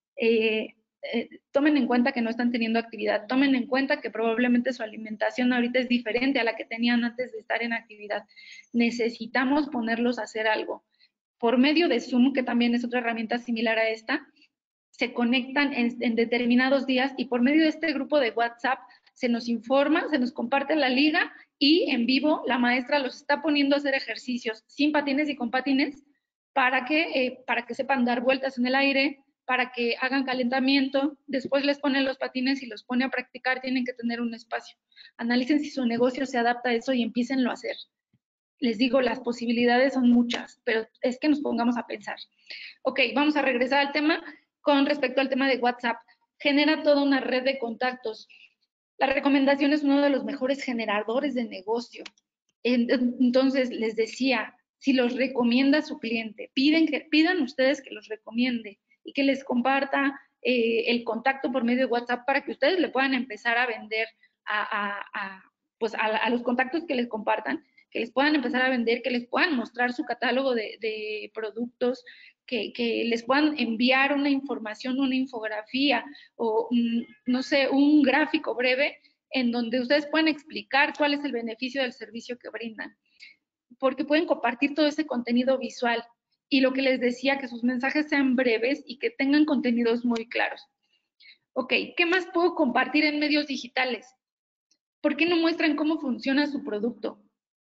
Tomen en cuenta que no están teniendo actividad, tomen en cuenta que probablemente su alimentación ahorita es diferente a la que tenían antes de estar en actividad. Necesitamos ponerlos a hacer algo. Por medio de Zoom, que también es otra herramienta similar a esta, se conectan en determinados días y por medio de este grupo de WhatsApp se nos informa, se nos comparte la liga y en vivo la maestra los está poniendo a hacer ejercicios sin patines y con patines para que sepan dar vueltas en el aire, para que hagan calentamiento, después les ponen los patines y los pone a practicar, tienen que tener un espacio. Analicen si su negocio se adapta a eso y empícenlo a hacer. Les digo, las posibilidades son muchas, pero es que nos pongamos a pensar. Ok, vamos a regresar al tema. Con respecto al tema de WhatsApp, genera toda una red de contactos. La recomendación es uno de los mejores generadores de negocio. Entonces, les decía, si los recomienda su cliente, pidan ustedes que los recomiende y que les comparta el contacto por medio de WhatsApp para que ustedes le puedan empezar a vender a los contactos que les compartan, que les puedan empezar a vender, que les puedan mostrar su catálogo de productos, que les puedan enviar una información, una infografía o, no sé, un gráfico breve en donde ustedes puedan explicar cuál es el beneficio del servicio que brindan, porque pueden compartir todo ese contenido visual y lo que les decía, que sus mensajes sean breves y que tengan contenidos muy claros. Ok, ¿qué más puedo compartir en medios digitales? ¿Por qué no muestran cómo funciona su producto?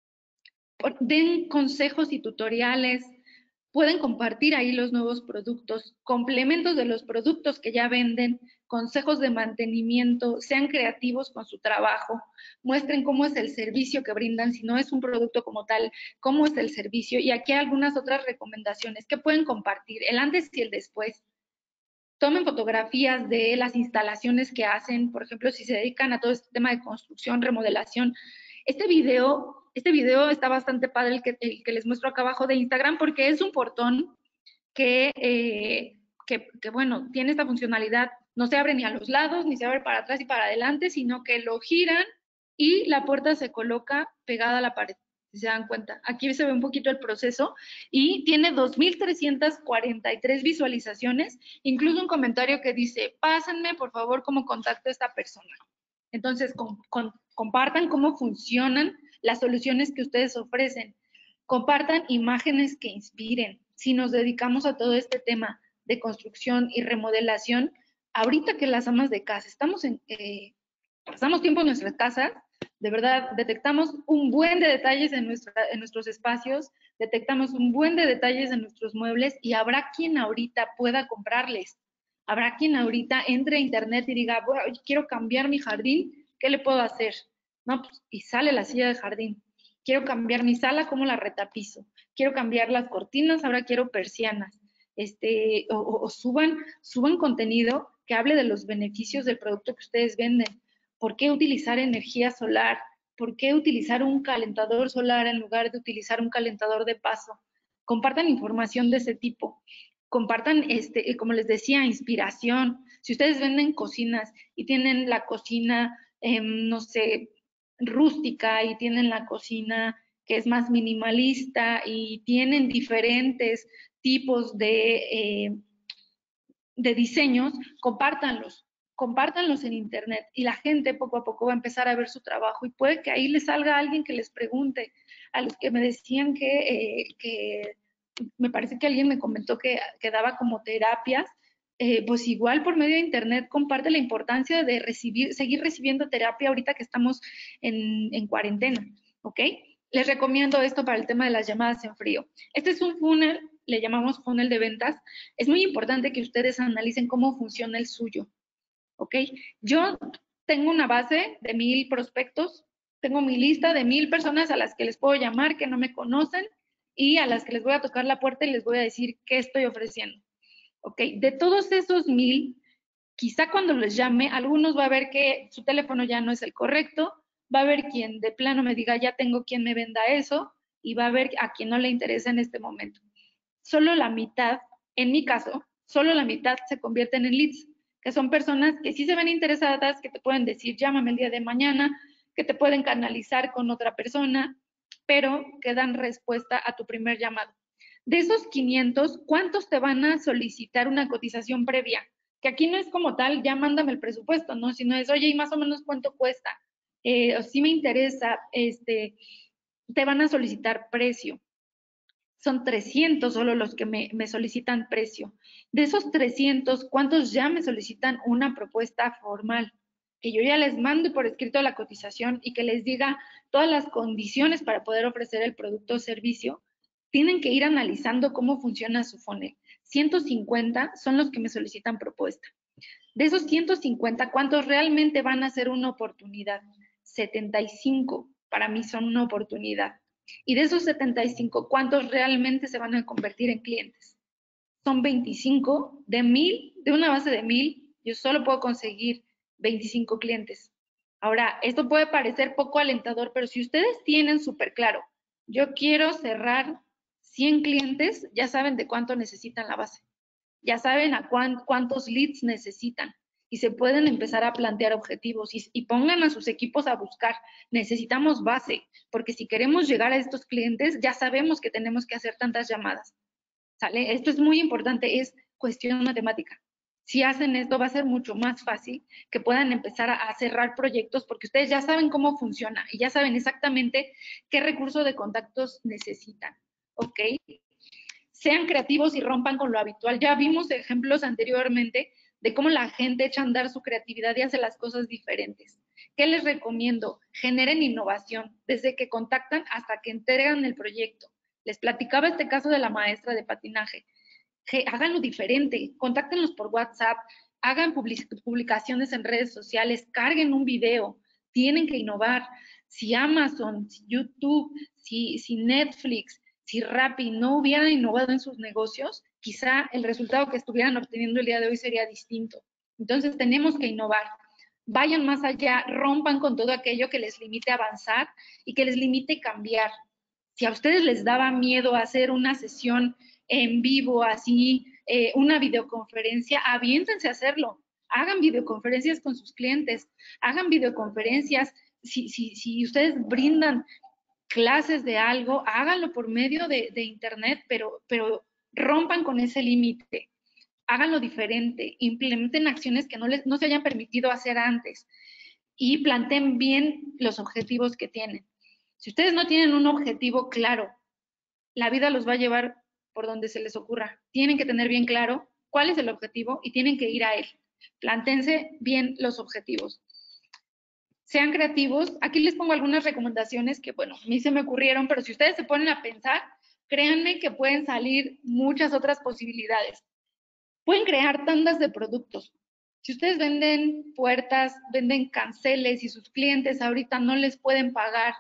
Den consejos y tutoriales, pueden compartir ahí los nuevos productos, complementos de los productos que ya venden, consejos de mantenimiento, sean creativos con su trabajo, muestren cómo es el servicio que brindan, si no es un producto como tal, cómo es el servicio. Y aquí hay algunas otras recomendaciones que pueden compartir, el antes y el después. Tomen fotografías de las instalaciones que hacen, por ejemplo, si se dedican a todo este tema de construcción, remodelación. Este video está bastante padre, el que les muestro acá abajo de Instagram, porque es un portón que bueno, tiene esta funcionalidad. No se abre ni a los lados, ni se abre para atrás y para adelante, sino que lo giran y la puerta se coloca pegada a la pared. si se dan cuenta. Aquí se ve un poquito el proceso y tiene 2,343 visualizaciones, incluso un comentario que dice, pásenme por favor cómo contacto a esta persona. Entonces, compartan cómo funcionan las soluciones que ustedes ofrecen. Compartan imágenes que inspiren. Si nos dedicamos a todo este tema de construcción y remodelación, ahorita que las amas de casa pasamos tiempo en nuestras casas, de verdad, detectamos un buen de detalles en nuestros espacios, detectamos un buen de detalles en nuestros muebles y habrá quien ahorita pueda comprarles. Habrá quien ahorita entre a internet y diga, bueno, quiero cambiar mi jardín, ¿qué le puedo hacer? No, pues, y sale la silla de jardín. Quiero cambiar mi sala, ¿cómo la retapizo? Quiero cambiar las cortinas, ahora quiero persianas. O suban contenido que hable de los beneficios del producto que ustedes venden. ¿Por qué utilizar energía solar? ¿Por qué utilizar un calentador solar en lugar de utilizar un calentador de paso? Compartan información de ese tipo. Compartan, como les decía, inspiración. Si ustedes venden cocinas y tienen la cocina, no sé, rústica y tienen la cocina que es más minimalista y tienen diferentes tipos de diseños, compártanlos en internet y la gente poco a poco va a empezar a ver su trabajo y puede que ahí les salga alguien que les pregunte. A los que me decían que me parece que alguien me comentó que daba como terapias, pues igual por medio de internet comparte la importancia de seguir recibiendo terapia ahorita que estamos en cuarentena, ¿ok? Les recomiendo esto para el tema de las llamadas en frío. Este es un funnel, le llamamos funnel de ventas. Es muy importante que ustedes analicen cómo funciona el suyo, ¿ok? Yo tengo una base de 1,000 prospectos, tengo mi lista de 1,000 personas a las que les puedo llamar que no me conocen y a las que les voy a tocar la puerta y les voy a decir qué estoy ofreciendo, ¿ok? De todos esos 1,000, quizá cuando les llame, algunos va a ver que su teléfono ya no es el correcto, va a haber quien de plano me diga, ya tengo quien me venda eso, y va a haber a quien no le interesa en este momento. Solo la mitad, en mi caso, solo la mitad se convierten en leads, que son personas que sí se ven interesadas, que te pueden decir, llámame el día de mañana, que te pueden canalizar con otra persona, pero que dan respuesta a tu primer llamado. De esos 500, ¿cuántos te van a solicitar una cotización previa? Que aquí no es como tal, ya mándame el presupuesto, ¿no? Sino es, oye, ¿y más o menos cuánto cuesta? Sí me interesa, te van a solicitar precio. Son 300 solo los que me solicitan precio. De esos 300, ¿cuántos ya me solicitan una propuesta formal? Que yo ya les mando por escrito la cotización y que les diga todas las condiciones para poder ofrecer el producto o servicio. Tienen que ir analizando cómo funciona su funnel. 150 son los que me solicitan propuesta. De esos 150, ¿cuántos realmente van a ser una oportunidad? 75 para mí son una oportunidad. Y de esos 75, ¿cuántos realmente se van a convertir en clientes? Son 25 de 1,000, de una base de 1,000, yo solo puedo conseguir 25 clientes. Ahora, esto puede parecer poco alentador, pero si ustedes tienen súper claro, yo quiero cerrar 100 clientes, ya saben de cuánto necesitan la base. Ya saben a cuántos leads necesitan y se pueden empezar a plantear objetivos y pongan a sus equipos a buscar. Necesitamos base, porque si queremos llegar a estos clientes, ya sabemos que tenemos que hacer tantas llamadas, ¿sale? Esto es muy importante, es cuestión matemática. Si hacen esto, va a ser mucho más fácil que puedan empezar a cerrar proyectos porque ustedes ya saben cómo funciona y ya saben exactamente qué recurso de contactos necesitan, ¿ok? Sean creativos y rompan con lo habitual. Ya vimos ejemplos anteriormente de cómo la gente echa a andar su creatividad y hace las cosas diferentes. ¿Qué les recomiendo? Generen innovación, desde que contactan hasta que entregan el proyecto. Les platicaba este caso de la maestra de patinaje. Háganlo diferente, contáctenlos por WhatsApp, hagan publicaciones en redes sociales, carguen un video, tienen que innovar. Si Amazon, si YouTube, si Netflix, si Rappi no hubieran innovado en sus negocios, quizá el resultado que estuvieran obteniendo el día de hoy sería distinto. Entonces tenemos que innovar. Vayan más allá, rompan con todo aquello que les limite avanzar y que les limite cambiar. Si a ustedes les daba miedo hacer una sesión en vivo, así, una videoconferencia, aviéntense a hacerlo. Hagan videoconferencias con sus clientes, hagan videoconferencias. Si ustedes brindan clases de algo, háganlo por medio de internet, pero rompan con ese límite, háganlo diferente, implementen acciones que no se hayan permitido hacer antes y planteen bien los objetivos que tienen. Si ustedes no tienen un objetivo claro, la vida los va a llevar por donde se les ocurra. Tienen que tener bien claro cuál es el objetivo y tienen que ir a él. Plántense bien los objetivos. Sean creativos. Aquí les pongo algunas recomendaciones que, bueno, a mí se me ocurrieron, pero si ustedes se ponen a pensar, créanme que pueden salir muchas otras posibilidades. Pueden crear tandas de productos. Si ustedes venden puertas, venden canceles y sus clientes ahorita no les pueden pagar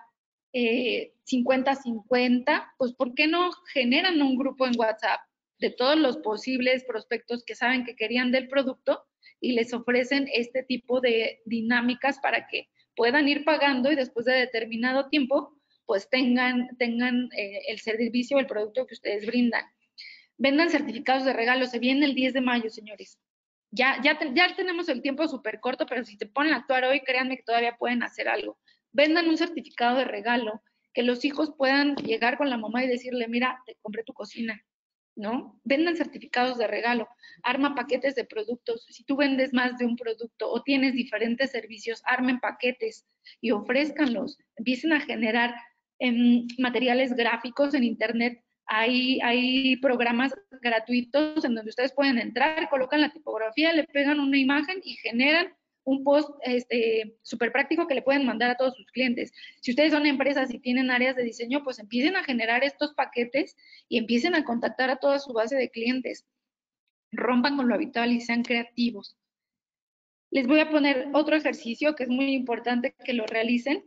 50-50, pues ¿por qué no generan un grupo en WhatsApp de todos los posibles prospectos que saben que querían del producto y les ofrecen este tipo de dinámicas para que puedan ir pagando y después de determinado tiempo pues tengan el servicio o el producto que ustedes brindan? Vendan certificados de regalo, se viene el 10 de mayo, señores. Ya tenemos el tiempo súper corto, pero si se ponen a actuar hoy, créanme que todavía pueden hacer algo. Vendan un certificado de regalo, que los hijos puedan llegar con la mamá y decirle, mira, te compré tu cocina, ¿no? Vendan certificados de regalo, arma paquetes de productos. Si tú vendes más de un producto o tienes diferentes servicios, armen paquetes y ofrézcanlos. Empiecen a generar materiales gráficos en internet. Hay programas gratuitos en donde ustedes pueden entrar, colocan la tipografía, le pegan una imagen y generan un post súper práctico que le pueden mandar a todos sus clientes. Si ustedes son empresas y tienen áreas de diseño, pues empiecen a generar estos paquetes y empiecen a contactar a toda su base de clientes. Rompan con lo habitual y sean creativos. Les voy a poner otro ejercicio que es muy importante que lo realicen.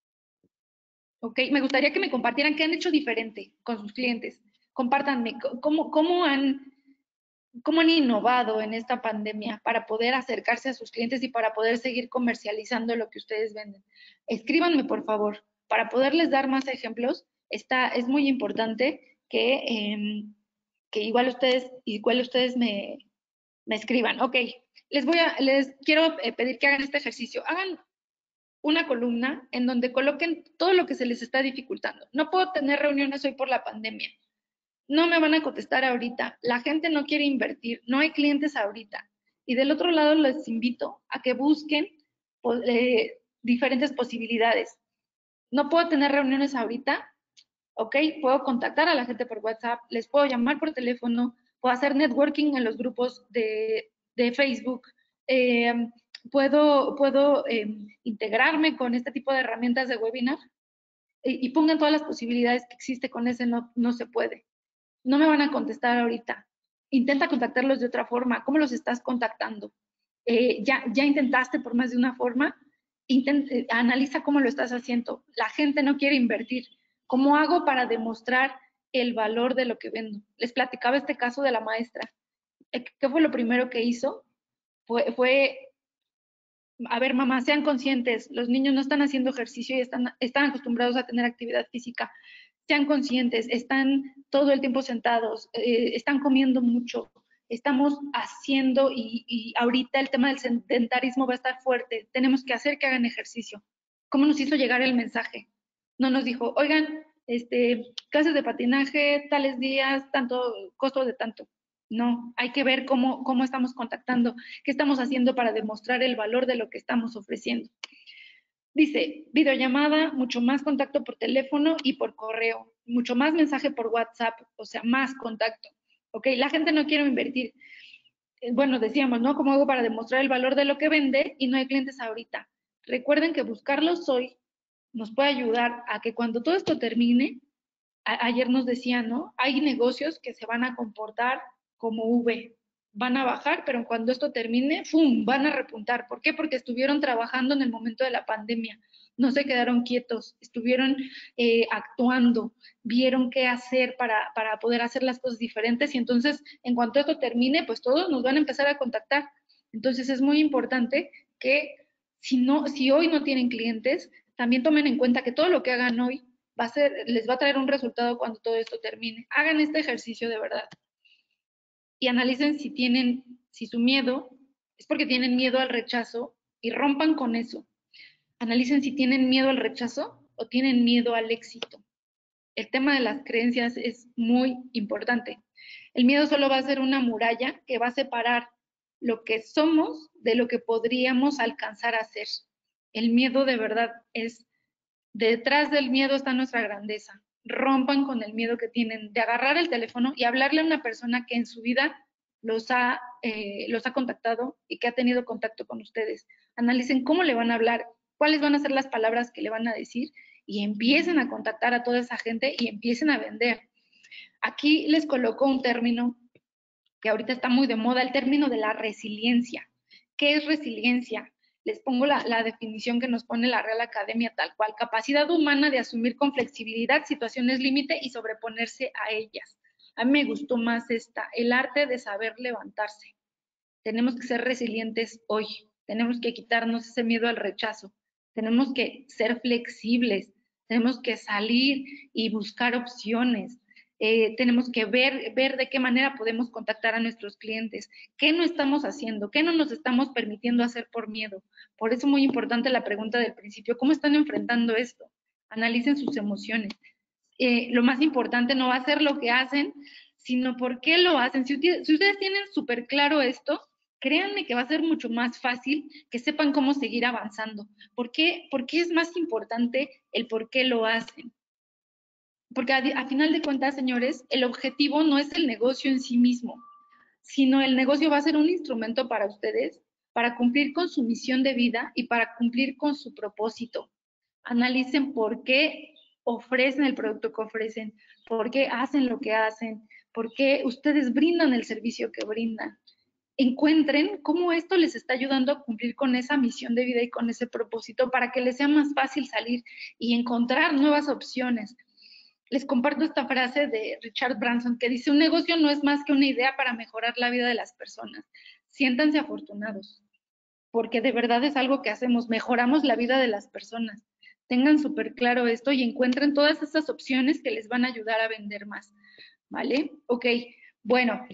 ¿Ok? Me gustaría que me compartieran qué han hecho diferente con sus clientes. Compártanme cómo han innovado en esta pandemia para poder acercarse a sus clientes y para poder seguir comercializando lo que ustedes venden. Escríbanme, por favor, para poderles dar más ejemplos. Es muy importante que igual ustedes me escriban. Ok, les quiero pedir que hagan este ejercicio. Hagan una columna en donde coloquen todo lo que se les está dificultando. No puedo tener reuniones hoy por la pandemia. No me van a contestar ahorita. La gente no quiere invertir. No hay clientes ahorita. Y del otro lado les invito a que busquen diferentes posibilidades. No puedo tener reuniones ahorita. ¿Ok? Puedo contactar a la gente por WhatsApp. Les puedo llamar por teléfono. Puedo hacer networking en los grupos de Facebook. Puedo integrarme con este tipo de herramientas de webinar y pongan todas las posibilidades que existe con ese no se puede. No me van a contestar ahorita. Intenta contactarlos de otra forma. ¿Cómo los estás contactando? ¿Ya intentaste por más de una forma? Analiza cómo lo estás haciendo. La gente no quiere invertir. ¿Cómo hago para demostrar el valor de lo que vendo? Les platicaba este caso de la maestra. ¿Qué fue lo primero que hizo? Fue a ver, mamá, sean conscientes, los niños no están haciendo ejercicio y están acostumbrados a tener actividad física. Sean conscientes, están todo el tiempo sentados, están comiendo mucho, estamos haciendo y ahorita el tema del sedentarismo va a estar fuerte, tenemos que hacer que hagan ejercicio. ¿Cómo nos hizo llegar el mensaje? No nos dijo, oigan, clases de patinaje, tales días, tanto, costo de tanto. No, hay que ver cómo estamos contactando, qué estamos haciendo para demostrar el valor de lo que estamos ofreciendo. Dice, videollamada, mucho más contacto por teléfono y por correo, mucho más mensaje por WhatsApp, o sea, más contacto. ¿Ok? La gente no quiere invertir. Bueno, decíamos, ¿no? ¿Cómo hago para demostrar el valor de lo que vende y no hay clientes ahorita? Recuerden que buscarlos hoy nos puede ayudar a que cuando todo esto termine, ayer nos decían, ¿no? Hay negocios que se van a comportar como V, van a bajar, pero cuando esto termine, ¡fum!, van a repuntar. ¿Por qué? Porque estuvieron trabajando en el momento de la pandemia, no se quedaron quietos, estuvieron actuando, vieron qué hacer para poder hacer las cosas diferentes y entonces, en cuanto esto termine, pues todos nos van a empezar a contactar. Entonces, es muy importante que si hoy no tienen clientes, también tomen en cuenta que todo lo que hagan hoy les va a traer un resultado cuando todo esto termine. Hagan este ejercicio de verdad y analicen si su miedo es porque tienen miedo al rechazo y rompan con eso. Analicen si tienen miedo al rechazo o tienen miedo al éxito. El tema de las creencias es muy importante. El miedo solo va a ser una muralla que va a separar lo que somos de lo que podríamos alcanzar a ser. El miedo de verdad es, detrás del miedo está nuestra grandeza. Rompan con el miedo que tienen de agarrar el teléfono y hablarle a una persona que en su vida los ha contactado y que ha tenido contacto con ustedes. Analicen cómo le van a hablar, cuáles van a ser las palabras que le van a decir y empiecen a contactar a toda esa gente y empiecen a vender. Aquí les coloco un término que ahorita está muy de moda, el término de la resiliencia. ¿Qué es resiliencia? Les pongo la definición que nos pone la Real Academia tal cual: capacidad humana de asumir con flexibilidad situaciones límite y sobreponerse a ellas. A mí me gustó más esta, el arte de saber levantarse. Tenemos que ser resilientes hoy, tenemos que quitarnos ese miedo al rechazo, tenemos que ser flexibles, tenemos que salir y buscar opciones, tenemos que ver de qué manera podemos contactar a nuestros clientes, qué no estamos haciendo, qué no nos estamos permitiendo hacer por miedo. Por eso es muy importante la pregunta del principio: ¿cómo están enfrentando esto? Analicen sus emociones. Lo más importante no va a ser lo que hacen, sino por qué lo hacen. Si ustedes tienen súper claro esto, créanme que va a ser mucho más fácil que sepan cómo seguir avanzando. ¿Por qué? Porque es más importante el por qué lo hacen. Porque a final de cuentas, señores, el objetivo no es el negocio en sí mismo, sino el negocio va a ser un instrumento para ustedes, para cumplir con su misión de vida y para cumplir con su propósito. Analicen por qué ofrecen el producto que ofrecen, por qué hacen lo que hacen, por qué ustedes brindan el servicio que brindan. Encuentren cómo esto les está ayudando a cumplir con esa misión de vida y con ese propósito para que les sea más fácil salir y encontrar nuevas opciones. Les comparto esta frase de Richard Branson que dice: un negocio no es más que una idea para mejorar la vida de las personas. Siéntanse afortunados, porque de verdad es algo que hacemos, mejoramos la vida de las personas. Tengan súper claro esto y encuentren todas estas opciones que les van a ayudar a vender más, ¿vale? Ok, bueno,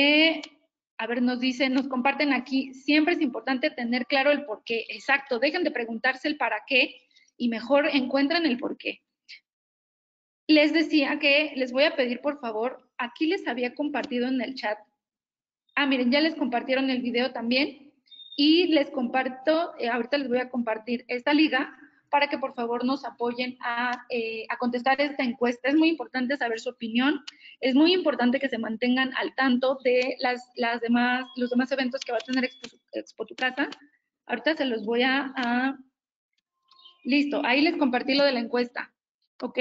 a ver, nos comparten aquí, siempre es importante tener claro el por qué. Exacto, dejen de preguntarse el para qué y mejor encuentren el por qué. Les decía que les voy a pedir, por favor, aquí les había compartido en el chat. Miren, ya les compartieron el video también y les comparto, ahorita les voy a compartir esta liga para que por favor nos apoyen a contestar esta encuesta. Es muy importante saber su opinión, es muy importante que se mantengan al tanto de los demás eventos que va a tener Expo Tu Casa. Ahorita se los voy listo, ahí les compartí lo de la encuesta. Ok,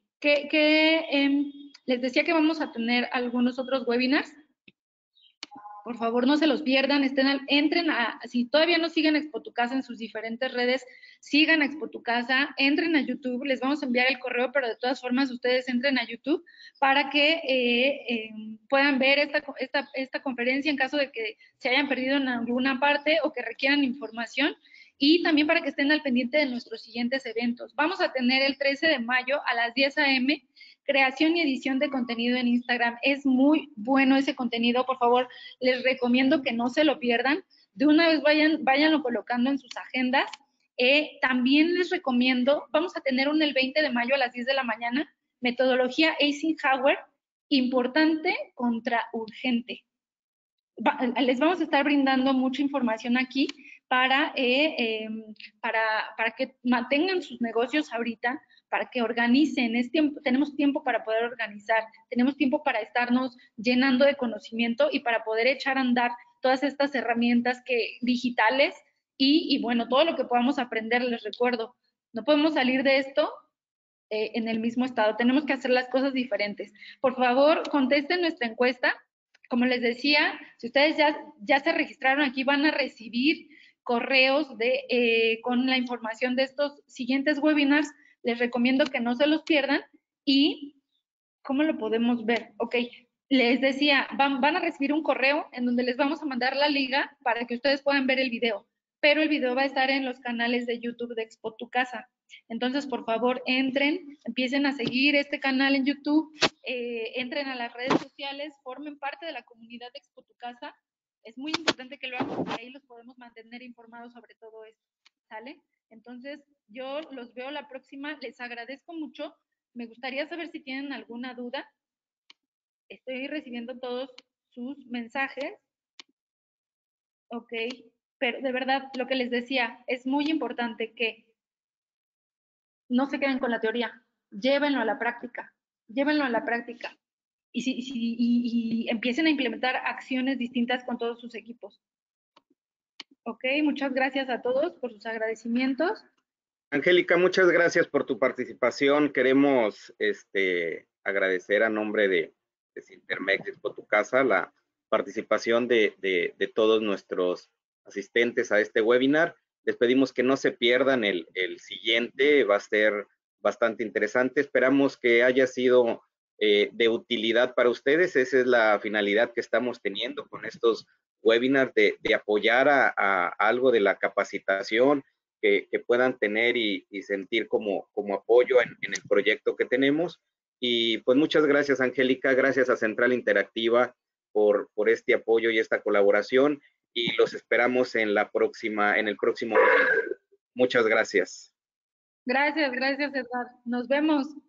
les decía que vamos a tener algunos otros webinars. Por favor, no se los pierdan, entren si todavía no siguen Expo Tu Casa en sus diferentes redes, sigan Expo Tu Casa, entren a YouTube, les vamos a enviar el correo, pero de todas formas ustedes entren a YouTube para que puedan ver esta conferencia en caso de que se hayan perdido en alguna parte o que requieran información, y también para que estén al pendiente de nuestros siguientes eventos. Vamos a tener el 13 de mayo a las 10 a.m., creación y edición de contenido en Instagram. Es muy bueno ese contenido, por favor, les recomiendo que no se lo pierdan. De una vez váyanlo colocando en sus agendas. También les recomiendo, vamos a tener el 20 de mayo a las 10 de la mañana, metodología Eisenhower, importante contra urgente. Les vamos a estar brindando mucha información aquí para que mantengan sus negocios ahorita, para que organicen. Tenemos tiempo para poder organizar, tenemos tiempo para estarnos llenando de conocimiento y para poder echar a andar todas estas herramientas digitales y bueno, todo lo que podamos aprender. Les recuerdo, no podemos salir de esto en el mismo estado, tenemos que hacer las cosas diferentes. Por favor, contesten nuestra encuesta. Como les decía, si ustedes ya se registraron aquí, van a recibir correos con la información de estos siguientes webinars. Les recomiendo que no se los pierdan. ¿Y cómo lo podemos ver? Ok, les decía, van a recibir un correo en donde les vamos a mandar la liga para que ustedes puedan ver el video, pero el video va a estar en los canales de YouTube de Expo Tu Casa. Entonces, por favor, entren, empiecen a seguir este canal en YouTube, entren a las redes sociales, formen parte de la comunidad de Expo Tu Casa. Es muy importante que lo hagan porque ahí los podemos mantener informados sobre todo esto. ¿sale? Entonces, yo los veo la próxima, les agradezco mucho. Me gustaría saber si tienen alguna duda. Estoy recibiendo todos sus mensajes. Ok, pero de verdad, lo que les decía, es muy importante que no se queden con la teoría, llévenlo a la práctica, llévenlo a la práctica y empiecen a implementar acciones distintas con todos sus equipos. Ok, muchas gracias a todos por sus agradecimientos. Angélica, muchas gracias por tu participación. Queremos agradecer a nombre de Sintermex Expo Tu Casa la participación de todos nuestros asistentes a este webinar. Les pedimos que no se pierdan el siguiente, va a ser bastante interesante. Esperamos que haya sido de utilidad para ustedes. Esa es la finalidad que estamos teniendo con estos webinars, de apoyar a algo de la capacitación que puedan tener y sentir como apoyo en el proyecto que tenemos. Y pues muchas gracias, Angélica, gracias a Central Interactiva por este apoyo y esta colaboración, y los esperamos en el próximo webinar. Muchas gracias. Gracias, Edgar. Nos vemos.